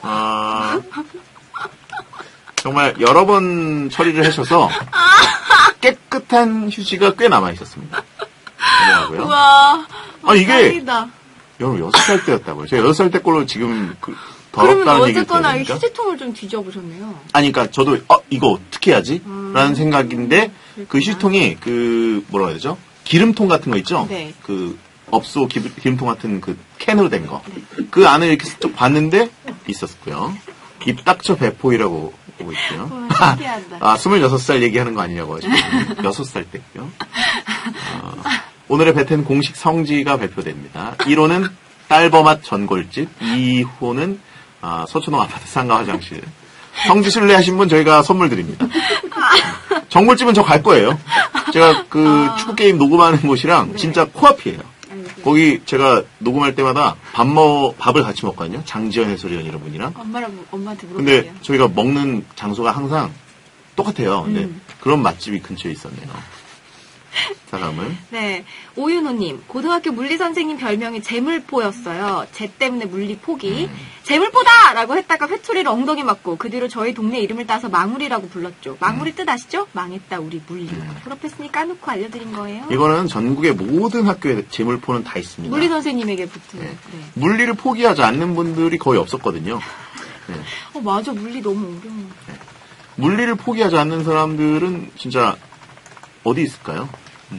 정말 여러 번 처리를 하셔서 깨끗한 휴지가 꽤 남아 있었습니다. 우와. 이게 다행이다. 여러분 6살 때였다고요. 제가 6살 때 걸로 지금 그러면 더럽다는 얘기를 어쨌거나 들으니까. 휴지통을 좀 뒤져보셨네요. 그러니까 저도 이거 어떻게 하지? 라는 생각인데 그 휴지통이 뭐라고 해야 되죠? 기름통 같은 거 있죠? 네. 그 업소 기름통 같은 그 캔으로 된 거. 그 안을 이렇게 쭉 봤는데 있었고요. 입 닥쳐 배포이라고 보고 있고요. 신기하다. 26살 얘기하는 거 아니냐고 하시고 6살 때고요. 오늘의 배텐 공식 성지가 발표됩니다. 1호는 딸버맛 전골집, 2호는 서초동 아파트 상가 화장실. 성지 순례하신 분 저희가 선물 드립니다. 전골집은 저 갈 거예요. 제가 축구게임 녹음하는 곳이랑 네. 진짜 코앞이에요. 거기 제가 녹음할 때마다 밥을 같이 먹거든요. 장지연 해설위원 이런 분이랑. 엄마한테 물어볼게요. 근데 저희가 먹는 장소가 항상 똑같아요. 근데 그런 맛집이 근처에 있었네요. 자, 다음은. 네. 오윤호님, 고등학교 물리 선생님 별명이 재물포였어요. 쟤 때문에 물리 포기. 재물포다! 라고 했다가 회초리를 엉덩이 맞고, 그 뒤로 저희 동네 이름을 따서 망우리라고 불렀죠. 망우리 뜻 아시죠? 망했다, 우리 물리. 졸업했으니 까놓고 알려드린 거예요. 이거는 전국의 모든 학교에 재물포는 다 있습니다. 물리 선생님에게 붙은. 네. 네. 물리를 포기하지 않는 분들이 거의 없었거든요. 네. 맞아. 물리 너무 어려워. 물리를 포기하지 않는 사람들은 진짜 어디 있을까요?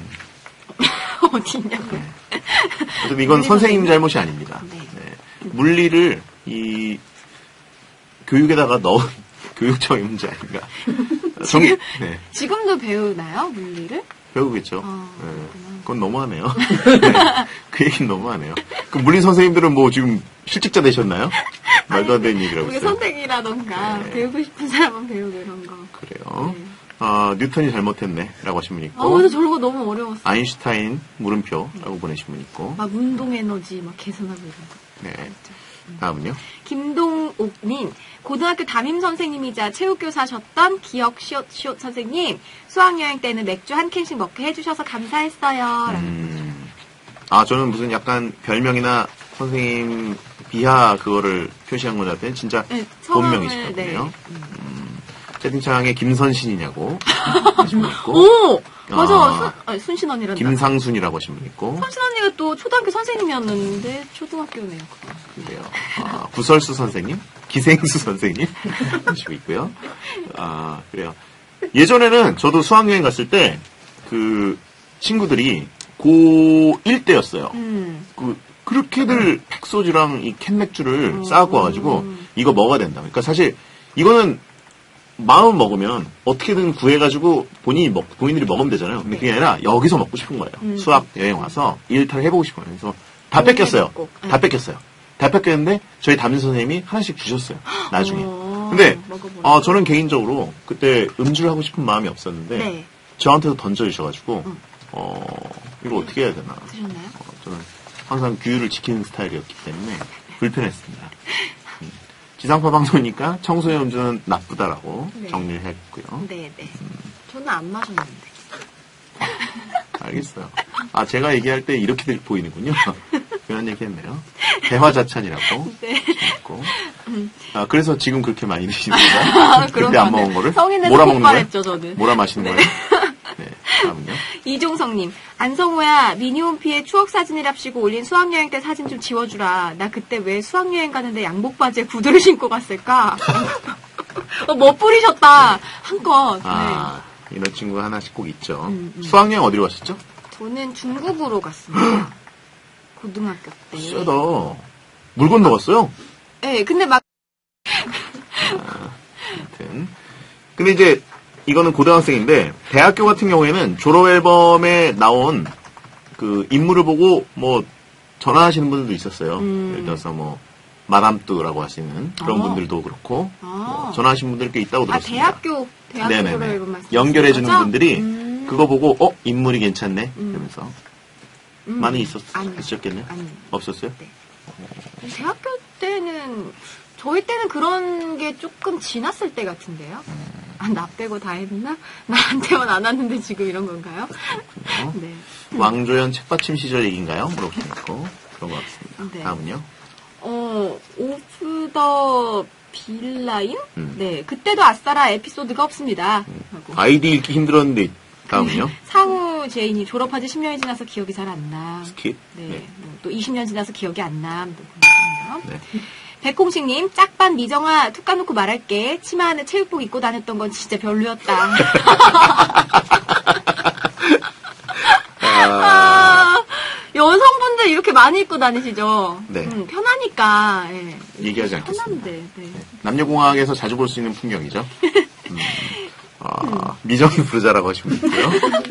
어디 있냐고요? 어차피 이건 선생님 잘못이 아닙니다. 네. 네. 물리를 이 교육에다가 넣은 교육청의 문제 아닌가. 네. 지금도 배우나요? 물리를? 배우겠죠. 네. 그렇구나. 그건 너무하네요. 네. 그 얘기는 너무하네요. 그 물리 선생님들은 뭐 지금 실직자 되셨나요? 말도 안 되는 얘기라고 우리 있어요. 선생이라던가 네. 배우고 싶은 사람은 배우고 이런 거. 그래요. 네. 뉴턴이 잘못했네. 라고 하신 분 있고. 맞아. 저런 거 너무 어려웠어. 아인슈타인 물음표라고 보내신 분 있고. 막 운동 에너지 막 계산하고 이런 거. 네. 다음은요. 김동옥님, 고등학교 담임 선생님이자 체육교사셨던 기억 시옷 선생님, 수학여행 때는 맥주 한 캔씩 먹게 해주셔서 감사했어요. 저는 무슨 약간 별명이나 선생님 비하 그거를 표시한 것 같아요. 진짜 네, 본명이시거든요. 채팅창에 김선신이냐고 하신 분 있고. 오! 맞아. 순신 언니란다. 김상순이라고 하신 분 있고. 순신 언니가 또 초등학교 선생님이었는데 초등학교네요. 그래요. 구설수 선생님, 기생수 선생님 하시고 있고요. 그래요. 예전에는 저도 수학여행 갔을 때 그 친구들이 고1 때였어요. 그렇게들 백소주랑 이 캔맥주를 싸갖고 와가지고 이거 먹어야 된다. 그러니까 사실 이거는 마음 먹으면 어떻게든 구해가지고 본인들이 먹으면 되잖아요. 근데 그게 아니라 여기서 먹고 싶은 거예요. 수학 여행 와서 일탈을 해보고 싶은 거예요. 그래서 다 뺏겼어요. 다 뺏겼어요. 다 뺏겼는데 저희 담임 선생님이 하나씩 주셨어요. 나중에. 근데 저는 개인적으로 그때 음주를 하고 싶은 마음이 없었는데 네. 저한테도 던져주셔가지고 이거 어떻게 해야 되나. 드셨나요? 저는 항상 규율을 지키는 스타일이었기 때문에 불편했습니다. 지상파 방송이니까 청소년 음주는 나쁘다라고 네. 정리를 했고요. 네. 저는 안 마셨는데. 알겠어요. 제가 얘기할 때 이렇게 보이는군요. 그런 얘기 했네요. 대화자찬이라고. 네. 했고. 그래서 지금 그렇게 많이 드시는구나. 그때 안 먹은 거를. 성인에서 몰아 먹는 거예요? 폭발했죠, 저는. 몰아 마시는 네. 거예요? 네. 다음은요. 이종성님, 안성호야, 미니홈피에 추억사진이랍시고 올린 수학여행 때 사진 좀 지워주라. 나 그때 왜 수학여행 가는데 양복 바지에 구두를 신고 갔을까? 멋부리셨다. 한껏. 네. 이런 친구가 하나씩 꼭 있죠. 수학여행 어디로 가셨죠? 저는 중국으로 갔습니다. 고등학교 때. 세다. 물 건너갔어요? 네, 근데 막. 아무튼. 근데 이제, 이거는 고등학생인데, 대학교 같은 경우에는 졸업앨범에 나온 그 인물을 보고 뭐 전화하시는 분들도 있었어요. 예를 들어서 뭐, 마담뚜라고 하시는 그런 분들도 그렇고, 뭐 전화하신 분들 꽤 있다고 들었습니다. 대학교 네네네. 졸업앨범 말씀. 연결해주는 분들이 그거 보고, 인물이 괜찮네? 이러면서. 많이 있었겠네요? 아니요. 없었어요? 네. 대학교 때는, 저희 때는 그런 게 조금 지났을 때 같은데요? 나 빼고 다 했나? 나한테만 안 왔는데 지금 이런 건가요? 네. 왕조연 책받침 시절 얘기인가요? 물어보시고 그런 것 같습니다. 네. 다음은요? 오프 더 빌라인? 네. 그때도 아싸라 에피소드가 없습니다. 하고. 아이디 읽기 힘들었는데 다음은요? 상우 제인이 졸업한 지 10년이 지나서 기억이 잘 안 나. 스킵? 네. 또 20년 지나서 기억이 안 나. 보내주세요. 네. 백홍식님, 짝반 미정아, 툭 까놓고 말할게. 치마 안에 체육복 입고 다녔던 건 진짜 별로였다. 여성분들 이렇게 많이 입고 다니시죠? 네. 편하니까. 예. 얘기하지 않겠습니다. 편한데. 네. 남녀공학에서 자주 볼 수 있는 풍경이죠. 미정이 부르자라고 하신 분 있고요.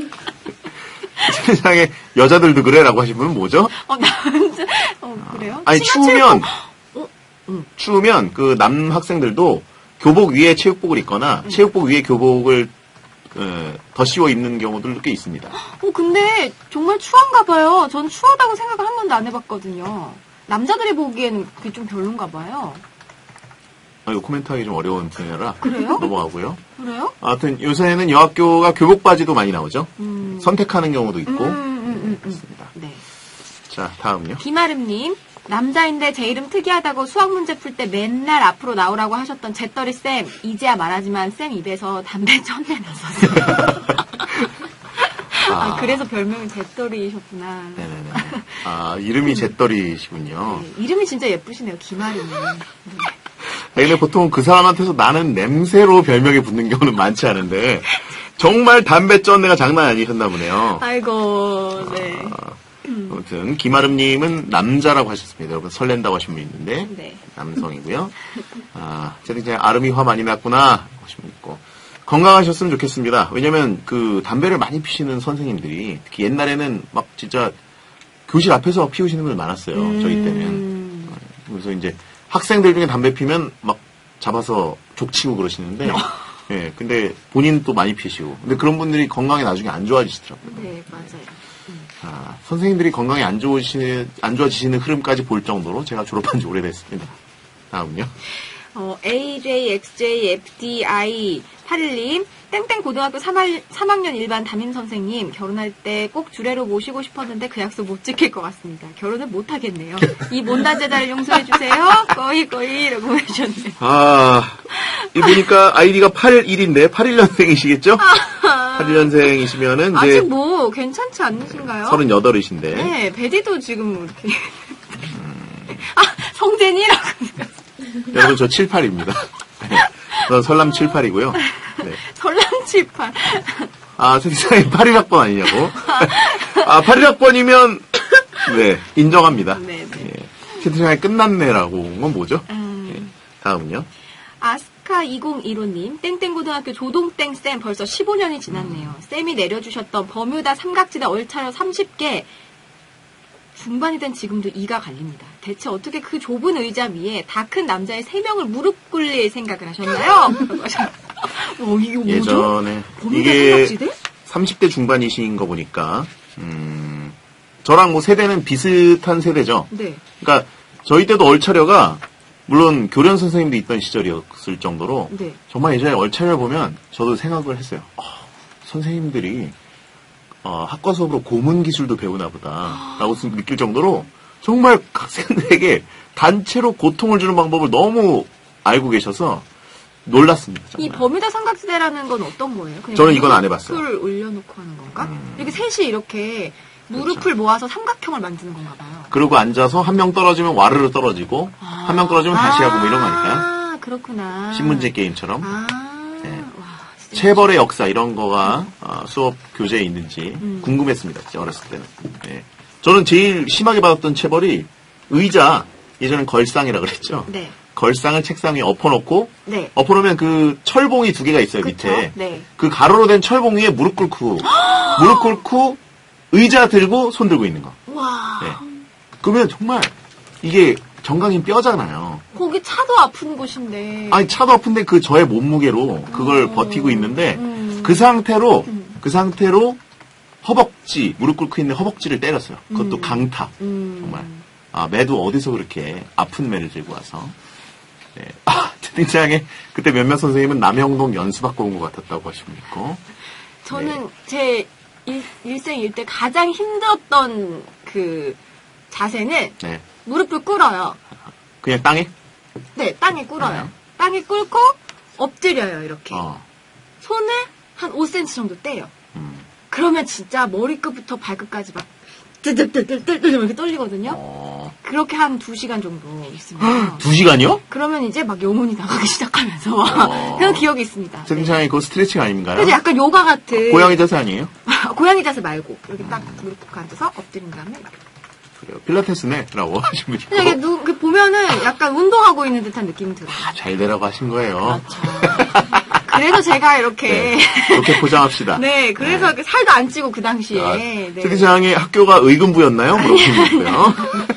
세상에 여자들도 그래라고 하신 분은 뭐죠? 남자, 그래요? 아니, 치마 추우면 그 남학생들도 교복 위에 체육복을 입거나 체육복 위에 교복을 더 씌워 입는 경우들도 꽤 있습니다. 근데 정말 추한가 봐요. 전 추하다고 생각을 한 번도 안 해봤거든요. 남자들이 보기에는 그게 좀 별론가 봐요. 이거 코멘트하기 좀 어려운 분야라 그래요? 넘어가고요. 그래요? 아무튼 요새는 여학교가 교복 바지도 많이 나오죠. 선택하는 경우도 있고. 그렇습니다. 네. 자, 다음요. 김아름님, 남자인데 제 이름 특이하다고 수학 문제 풀 때 맨날 앞으로 나오라고 하셨던 잿더리 쌤, 이제야 말하지만 쌤 입에서 담배 쩐내 났었어요. 그래서 별명이 잿더리셨구나. 네네네. 이름이 잿더리시군요. 네, 이름이 진짜 예쁘시네요, 김아름님. 네. 근데 보통 그 사람한테서 나는 냄새로 별명이 붙는 경우는 많지 않은데, 정말 담배 쩐내가 장난 아니셨나 보네요. 아이고, 네. 아무튼 김아름님은 남자라고 하셨습니다. 여러분 설렌다고 하신 분 있는데 네. 남성이고요. 채팅창에 아름이 화 많이 났구나 하신 분 있고 건강하셨으면 좋겠습니다. 왜냐면 그 담배를 많이 피시는 선생님들이 특히 옛날에는 막 진짜 교실 앞에서 피우시는 분들 많았어요. 저희 때는. 그래서 이제 학생들 중에 담배 피면 막 잡아서 족치고 그러시는데 예, 근데 본인 또 많이 피시고 근데 그런 분들이 건강이 나중에 안 좋아지시더라고요. 네, 맞아요. 선생님들이 건강이 안 좋아지시는 흐름까지 볼 정도로 제가 졸업한 지 오래됐습니다. 다음요. AJXJFDI81님, 땡땡 고등학교 3학년 일반 담임 선생님, 결혼할 때 꼭 주례로 모시고 싶었는데 그 약속 못 지킬 것 같습니다. 결혼을 못 하겠네요. 이 못난 제자를 용서해주세요. 거의,라고 하셨네요. 이 보니까 아이디가 81인데, 81년생이시겠죠? 81년생이시면은, 이제. 아직 뭐, 괜찮지 않으신가요? 38이신데. 네, 베디도 지금 이렇게. 성재니라고. 여러분, 저 78입니다. 네. 전 설남 78이고요. 네. 설남 78. 세상에 81학번 아니냐고? 81학번이면, 네, 인정합니다. 네. 채팅창에 끝났네라고 온 건 뭐죠? 네. 다음은요. 아스카2015님, 땡땡고등학교 조동땡쌤 벌써 15년이 지났네요. 쌤이 내려주셨던 버뮤다 삼각지대 얼차려 30개, 중반이 된 지금도 이가 갈립니다. 대체 어떻게 그 좁은 의자 위에 다 큰 남자의 3명을 무릎 꿇릴 생각을 하셨나요? 이게 뭐죠? 예전에 버뮤다 이게 삼각지대? 30대 중반이신 거 보니까 저랑 뭐 세대는 비슷한 세대죠. 네. 그러니까 저희 때도 얼차려가 물론 교련 선생님도 있던 시절이었을 정도로 네. 정말 예전에 얼차려 보면 저도 생각을 했어요. 선생님들이 학과 수업으로 고문 기술도 배우나 보다라고 느낄 정도로 정말 학생들에게 단체로 고통을 주는 방법을 너무 알고 계셔서 놀랐습니다. 정말. 이 버뮤다 삼각지대라는 건 어떤 거예요? 그냥 저는 이건 안 해봤어요. 무릎을 올려놓고 하는 건가? 이렇게 셋이 이렇게 무릎을 모아서 삼각형을 만드는 건가 봐요. 그리고 앉아서 한 명 떨어지면 와르르 떨어지고 한 명 떨어지면 다시 하고 뭐 이런 거니까요. 그렇구나. 신문지 게임처럼. 네. 와, 체벌의 역사 이런 거가 수업 교재에 있는지 궁금했습니다. 진짜 어렸을 때는. 네. 저는 제일 심하게 받았던 체벌이 의자, 예전엔 걸상이라 그랬죠. 네. 걸상을 책상 위에 엎어놓고 네. 엎어놓으면 그 철봉이 2개가 있어요. 그쵸? 밑에. 네. 그 가로로 된 철봉 위에 무릎 꿇고 의자 들고 손 들고 있는 거. 와. 네. 그러면 정말 이게 정강인 뼈잖아요. 거기 차도 아픈 곳인데. 아니 차도 아픈데 그 저의 몸무게로 그걸 버티고 있는데 그 상태로 허벅지 무릎 꿇고 있는 허벅지를 때렸어요. 그것도 강타. 정말. 매도 어디서 그렇게 아픈 매를 들고 와서. 네. 채팅창에 그때 몇몇 선생님은 남영동 연수받고 온 것 같았다고 하시고 있고. 저는 제 일생 일대 가장 힘들었던 그 자세는 네. 무릎을 꿇어요. 그냥 땅에? 네, 땅에 꿇어요. 네. 땅에 꿇고 엎드려요, 이렇게. 손을 한 5cm 정도 떼요. 그러면 진짜 머리끝부터 발끝까지 막 뜰뜰뜰뜰뜰 이렇게 떨리거든요. 그렇게 한 2시간 정도 있습니다. 2시간이요? 그러면 이제 막 영혼이 나가기 시작하면서 그런 기억이 있습니다. 채팅창에 그거 스트레칭 아닌가요? 그래서 약간 요가 같은. 고양이 자세 아니에요? 고양이 자세 말고 이렇게 딱 무릎 꿇고 앉아서 엎드린 다음에 이렇게. 그래요. 필라테스네라고 하신 분이 있고. 그냥 이렇게 보면은 약간 운동하고 있는 듯한 느낌이 들어요. 잘 되라고 하신 거예요. 그렇죠. 그래서 제가 이렇게. 네, 이렇게 포장합시다. 네, 그래서 이렇게 살도 안 찌고 그 당시에. 네. 채팅창에 학교가 의금부였나요? 물어보셨고요.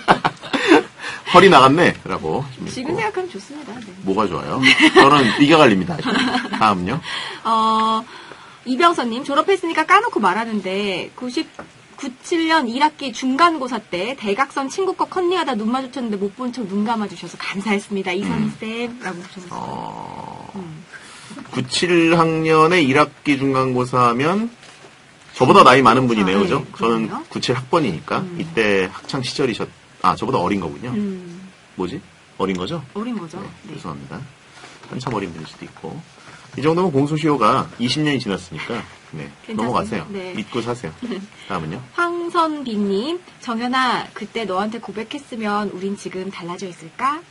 허리 나갔네. 라고. 지금 생각하면 좋습니다. 네. 뭐가 좋아요? 저는 이가 갈립니다. 다음요. 이병선님, 졸업했으니까 까놓고 말하는데, 97년 1학기 중간고사 때 대각선 친구 거 컨닝하다 눈 마주쳤는데 못 본 척 눈 감아주셔서 감사했습니다. 이선희쌤. 라고 보셨어요. 97학년에 1학기 중간고사 하면 저보다 나이 많은 분이네요. 그죠? 네, 저는 그럼요. 97학번이니까 이때 학창 시절이셨, 저보다 어린 거군요. 뭐지? 어린 거죠? 어린 거죠. 네, 네. 죄송합니다. 한참 어린 분일 수도 있고. 이 정도면 공소시효가 20년이 지났으니까, 네, 괜찮습니다. 넘어가세요. 네. 믿고 사세요. 다음은요? 황선비님, 정연아, 그때 너한테 고백했으면 우린 지금 달라져 있을까?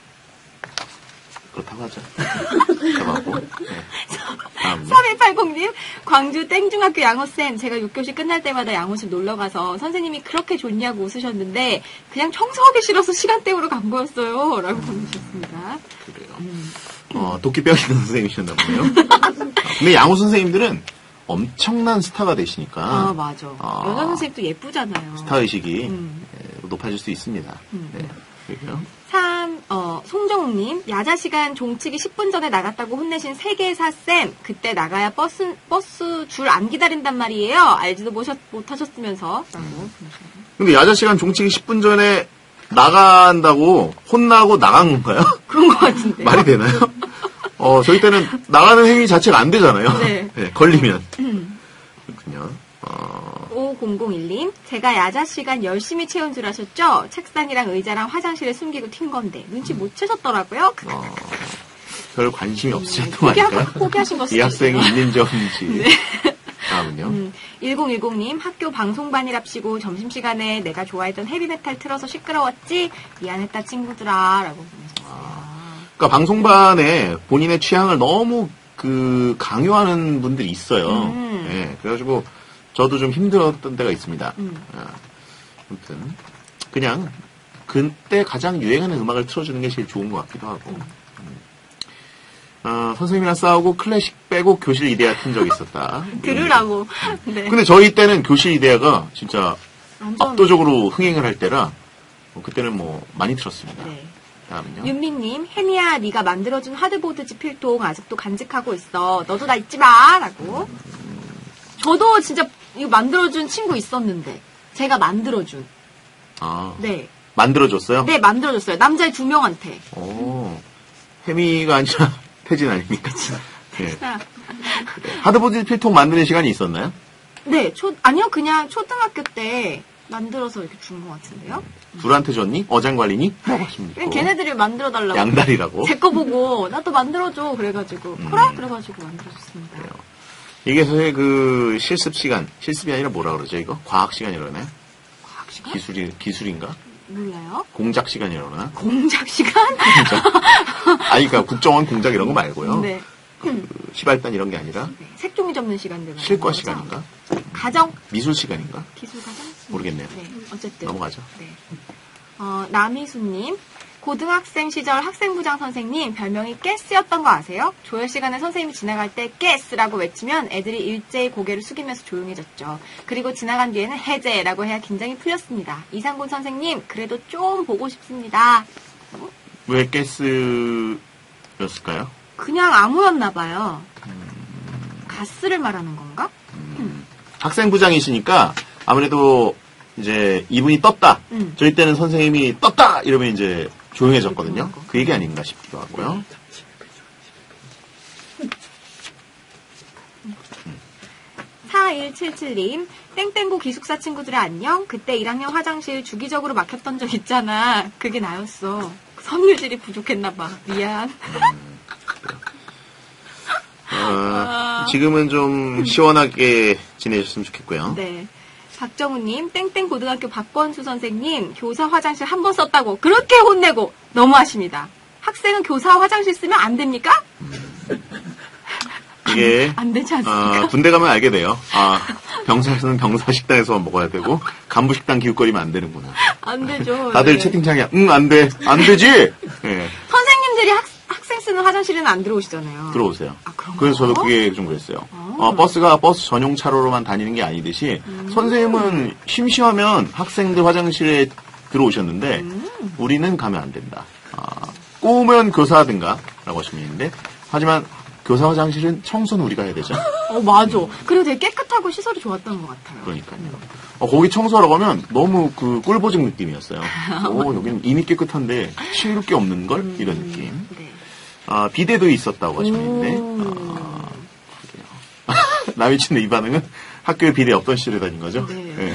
그렇다고 하죠. 저하고. 네. 다음은요? 3180님, 광주 땡중학교 양호쌤, 제가 6교시 끝날 때마다 양호실 놀러가서 선생님이 그렇게 좋냐고 웃으셨는데, 그냥 청소하기 싫어서 시간 때우러 간 거였어요. 라고 보내주셨습니다. 그래요. 도끼뼈 있는 선생님이셨나 보네요. 근데 양호 선생님들은 엄청난 스타가 되시니까. 맞아. 여자 선생님도 예쁘잖아요. 스타의식이 높아질 수 있습니다. 네. 그리고요. 송정욱님, 야자 시간 종치기 10분 전에 나갔다고 혼내신 세계사쌤, 그때 나가야 버스 줄 안 기다린단 말이에요. 알지도 못하셨으면서. 라고. 근데 야자 시간 종치기 10분 전에 나간다고 혼나고 나간 건가요? 그런 것 같은데. 말이 되나요? 저희 때는 나가는 행위 자체가 안 되잖아요. 네. 네, 걸리면. 그렇군요. 5001님, 제가 야자 시간 열심히 채운 줄 아셨죠? 책상이랑 의자랑 화장실에 숨기고 튄 건데, 눈치 못 채셨더라고요. 별 관심이 없으셨던 거 아닐까요? 포기하신 거 수도 이 학생이 있어요. 있는지 없는지. 네. 다음은요. 1010님, 학교 방송반이랍시고 점심시간에 내가 좋아했던 헤비메탈 틀어서 시끄러웠지? 미안했다 친구들아. 라고 보내셨어요. 그러니까 방송반에 본인의 취향을 너무 강요하는 분들이 있어요. 네, 그래가지고 저도 좀 힘들었던 때가 있습니다. 아무튼 그냥 그때 가장 유행하는 음악을 틀어주는 게 제일 좋은 것 같기도 하고. 선생님이랑 싸우고 클래식 빼고 교실 이데아 튼 적이 있었다. 들으라고. 네. 근데 저희 때는 교실 이데아가 진짜 완전- 압도적으로 흥행을 할 때라 그때는 뭐 많이 틀었습니다. 네. 다음은요. 윤미님, 혜미야, 네가 만들어준 하드보드지 필통 아직도 간직하고 있어. 너도 나 잊지 마. 라고. 저도 진짜 이거 만들어준 친구 있었는데. 제가 만들어준. 네. 만들어줬어요? 네, 만들어줬어요. 남자애 2명한테. 혜미가 아니라 태진 아닙니까? 네. 하드보드 필통 만드는 시간이 있었나요? 네, 아니요, 그냥 초등학교 때 만들어서 이렇게 준 것 같은데요. 둘한테 줬니? 어장관리니? 라고 하십니까? 걔네들이 만들어달라고. 양다리라고? 제 거 보고, 나도 만들어줘. 그래가지고. 그래? 그래가지고 만들어줬습니다. 그래요. 이게 사실 실습 시간, 실습이 아니라 뭐라 그러죠, 이거? 과학 시간이라 그러나요? 과학 시간? 기술인가? 몰라요. 공작 시간이라 그러나? 공작 시간? 그러니까 국정원 공작 이런 거 말고요. 네. 시발단 이런 게 아니라 네. 색종이 접는 시간들. 실과 시간인가? 가정? 미술 시간인가? 기술 가정? 모르겠네요. 네, 어쨌든. 넘어가죠. 네. 남희수님. 고등학생 시절 학생부장 선생님 별명이 깨스였던 거 아세요? 조회 시간에 선생님이 지나갈 때 깨스라고 외치면 애들이 일제히 고개를 숙이면서 조용해졌죠. 그리고 지나간 뒤에는 해제라고 해야 긴장이 풀렸습니다. 이상곤 선생님, 그래도 좀 보고 싶습니다. 왜 가스였을까요? 그냥 아무였나 봐요. 가스를 말하는 건가? 학생부장이시니까 아무래도 이제 이분이 떴다. 저희 때는 선생님이 떴다! 이러면 이제 조용해졌거든요. 그 얘기 아닌가 싶기도 하고요. 4177님, 땡땡고 기숙사 친구들의 안녕? 그때 1학년 화장실 주기적으로 막혔던 적 있잖아. 그게 나였어. 섬유질이 부족했나봐. 미안. 지금은 좀 시원하게 지내셨으면 좋겠고요. 네. 박정우님, 땡땡 고등학교 박권수 선생님, 교사 화장실 한 번 썼다고 그렇게 혼내고 너무하십니다. 학생은 교사 화장실 쓰면 안 됩니까? 이게 안 되지 않습니까? 군대 가면 알게 돼요. 병사에서는 병사 식당에서만 먹어야 되고 간부 식당 기웃거리면 안 되는구나. 안 되죠. 다들 네. 채팅창이야. 안 돼. 안 되지. 네. 선생님들이 학생 쓰는 화장실에는 안 들어오시잖아요. 들어오세요. 그런가요? 그래서 저도 그게 좀 그랬어요. 버스가 버스 전용 차로로만 다니는 게 아니듯이 선생님은 심심하면 학생들 화장실에 들어오셨는데 우리는 가면 안 된다. 꼬우면 교사하든가 라고 하시면 있는데 하지만 교사 화장실은 청소는 우리가 해야 되죠. 맞아. 그리고 되게 깨끗하고 시설이 좋았던 것 같아요. 그러니까요. 거기 청소하러 가면 너무 그 꿀보증 느낌이었어요. 여기는 이미 깨끗한데 치울 게 없는 걸? 이런 느낌. 네. 비데도 있었다고 하셨는데, 그래요. 남이춘의 이 반응은 학교에 비데 없던 시절에 다닌 거죠? 네. 네.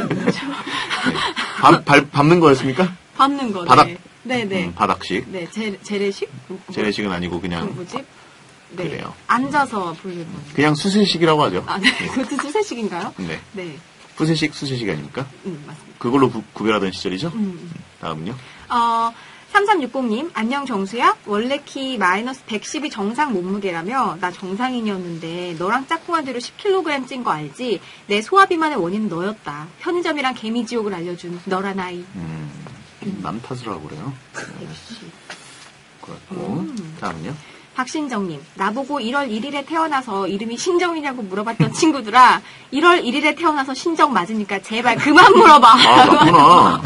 밟는 거였습니까? 밟는 거. 바닥. 네네. 바닥식. 네, 재래식? 재래식은 아니고 그냥. 뭐지? 네. 그래요. 앉아서 부르는. 그냥 수세식이라고 하죠. 네. 그것도 수세식인가요? 네. 네. 수세식 아닙니까? 맞습니다. 그걸로 구별하던 시절이죠? 다음은요? 3360님, 안녕 정수야? 원래 키 마이너스 110이 정상 몸무게라며 나 정상인이었는데 너랑 짝꿍한 뒤로 10kg 찐 거 알지? 내 소화비만의 원인은 너였다. 편의점이랑 개미지옥을 알려준 너란 아이. 남 탓을 하고 그래요. 110. 그렇고 다음은요? 박신정님, 나보고 1월 1일에 태어나서 이름이 신정이냐고 물어봤던 친구들아, 1월 1일에 태어나서 신정 맞으니까 제발 그만 물어봐. 맞구나.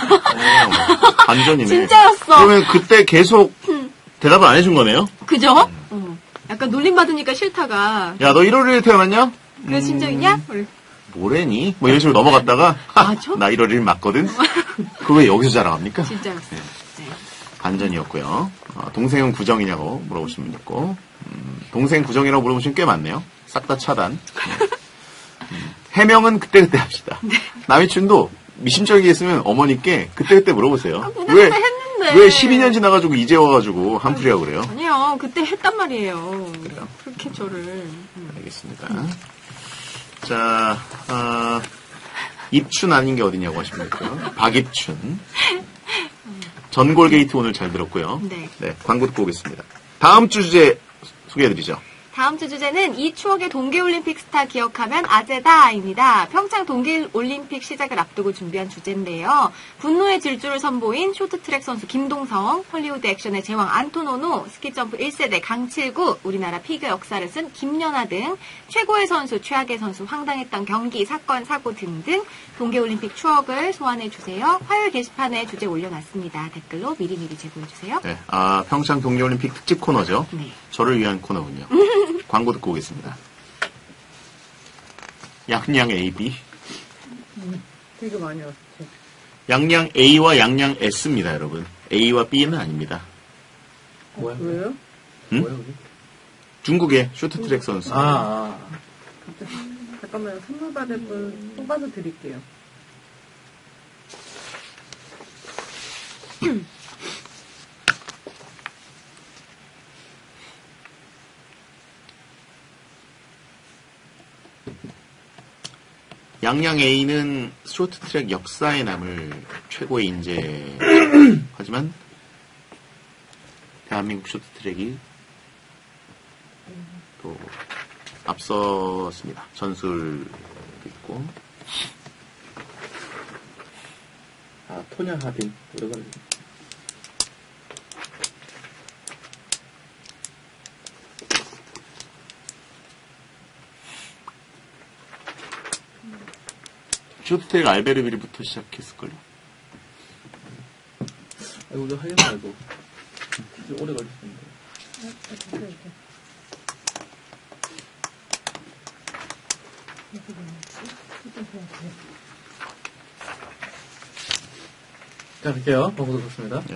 반전이네. 진짜였어. 그러면 그때 계속 대답을 안 해준 거네요? 그죠? 약간 놀림받으니까 싫다가. 야, 너 1월 1일 태어났냐? 그래, 신정이냐? 뭐래니? 뭐 이런 식으로 넘어갔다가 맞아? 나 1월 1일 맞거든? 그거 왜 여기서 자랑합니까? 진짜였어. 네. 반전이었고요. 동생은 구정이냐고 물어보신 분 있고, 동생 구정이라고 물어보시면 꽤 많네요. 싹 다 차단. 해명은 그때그때 합시다. 네. 남이춘도 미심쩍게 했으면 어머니께 그때그때 물어보세요. 그때 했는데. 왜 12년 지나가지고 이제 와가지고 한풀이하고 그래요? 아니요, 그때 했단 말이에요. 그래요? 그렇게 저를. 알겠습니다. 자, 입춘 아닌 게 어디냐고 하십니까? 박입춘. 전골 게이트 오늘 잘 들었고요. 네. 광고 듣고 오겠습니다. 다음 주 주제 소개해드리죠. 다음 주 주제는 이 추억의 동계올림픽 스타 기억하면 아재다입니다. 평창 동계올림픽 시작을 앞두고 준비한 주제인데요. 분노의 질주를 선보인 쇼트트랙 선수 김동성, 헐리우드 액션의 제왕 안토노노, 스키점프 1세대 강칠구, 우리나라 피겨 역사를 쓴 김연아 등 최고의 선수, 최악의 선수, 황당했던 경기, 사건, 사고 등등 동계올림픽 추억을 소환해주세요. 화요일 게시판에 주제 올려놨습니다. 댓글로 미리미리 제보해주세요. 네, 평창 동계올림픽 특집 코너죠. 네. 저를 위한 코너군요. 광고 듣고 오겠습니다. 양양 AB. 되게 많이 왔지. 양양 A와 양양 S입니다, 여러분. A와 B는 아닙니다. 뭐야? 왜요? 응? 뭐야, 그게? 중국의 쇼트트랙 선수. 잠깐만요. 선물 받을 분 뽑아서 드릴게요. 양양 A는 쇼트트랙 역사에 남을 최고의 인재. 하지만 대한민국 쇼트트랙이 또 앞섰습니다. 전술도 있고. 토냐 하빈. 오래간만에. 쇼트트랙 알베르비르부터 시작했을걸요. 우리가 하긴 말고. 좀 오래 걸렸습니다. 자, 갈게요. 광고 듣겠습니다. 네.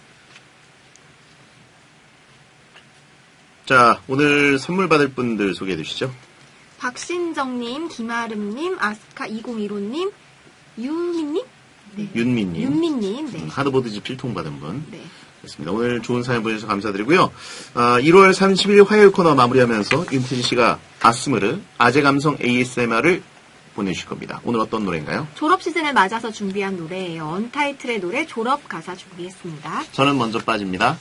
자, 오늘 선물 받을 분들 소개해 주시죠. 박신정님, 김아름님, 아스카2015님, 유민님? 네. 윤민님. 윤민님, 네. 하드보드집 필통 받은 분. 네. 그렇습니다. 오늘 좋은 사연 보내주셔서 감사드리고요. 1월 30일 화요일 코너 마무리하면서 윤태진 씨가 아스무르, 아재 감성 ASMR을 보내주실 겁니다. 오늘 어떤 노래인가요? 졸업 시즌을 맞아서 준비한 노래예요. 언타이틀의 노래 졸업 가사 준비했습니다. 저는 먼저 빠집니다.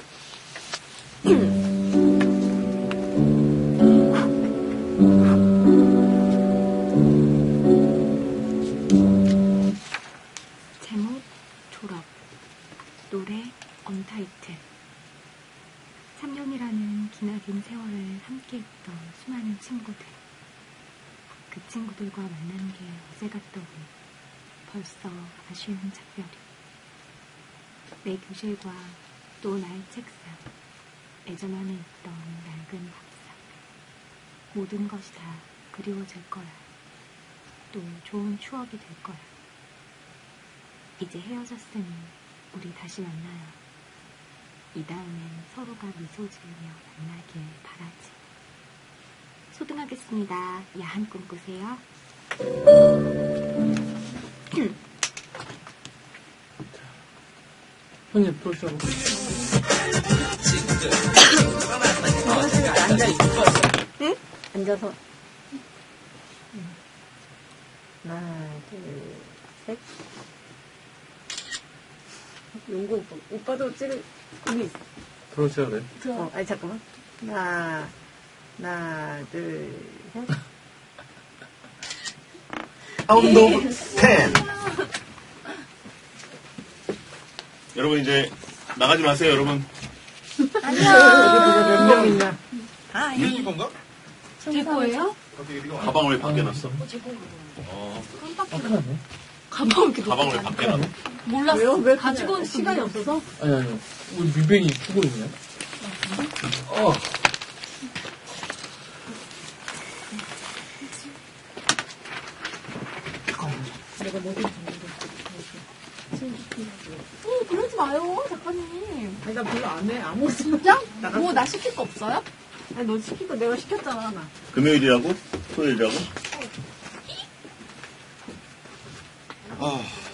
제목 졸업, 노래 언타이틀. 3년이라는 기나긴 세월을 함께했던 수많은 친구들. 그 친구들과 만난 게 어제 같더니 벌써 아쉬운 작별이. 내 교실과 또 나의 책상, 예전 안에 있던 낡은 밥상. 모든 것이 다 그리워질 거야. 또 좋은 추억이 될 거야. 이제 헤어졌으니 우리 다시 만나요. 이 다음엔 서로가 미소 지으며 만나길 바라지. 소등하겠습니다. 야한 꿈 꾸세요. 형님, 돌시하고. 응? 앉아서. 하나, 둘, 셋. 용구 오빠도 찍을 꿈이 있어. 돌시하고 그래. 아니, 잠깐만. 하나, 둘, 셋. 라운드 10. 여러분 이제 나가지 마세요, 여러분. 여기 몇 명 있냐? 이게 건가? 제 거예요? 가방을 왜 밖에 놨어? 깜빡하네. 가방을 왜 밖에 놨어? 왜요? 왜 가지고 온 시간이 없어서? 아니. 우리 민뱅이 두고 있냐? 그러지 마요, 작가님. 아니, 나 별로 안 해. 아무것도. 진짜? 뭐, 나 시킬 거 없어요? 아니, 너 시키고 내가 시켰잖아, 나. 금요일이라고? 토요일이라고? 아.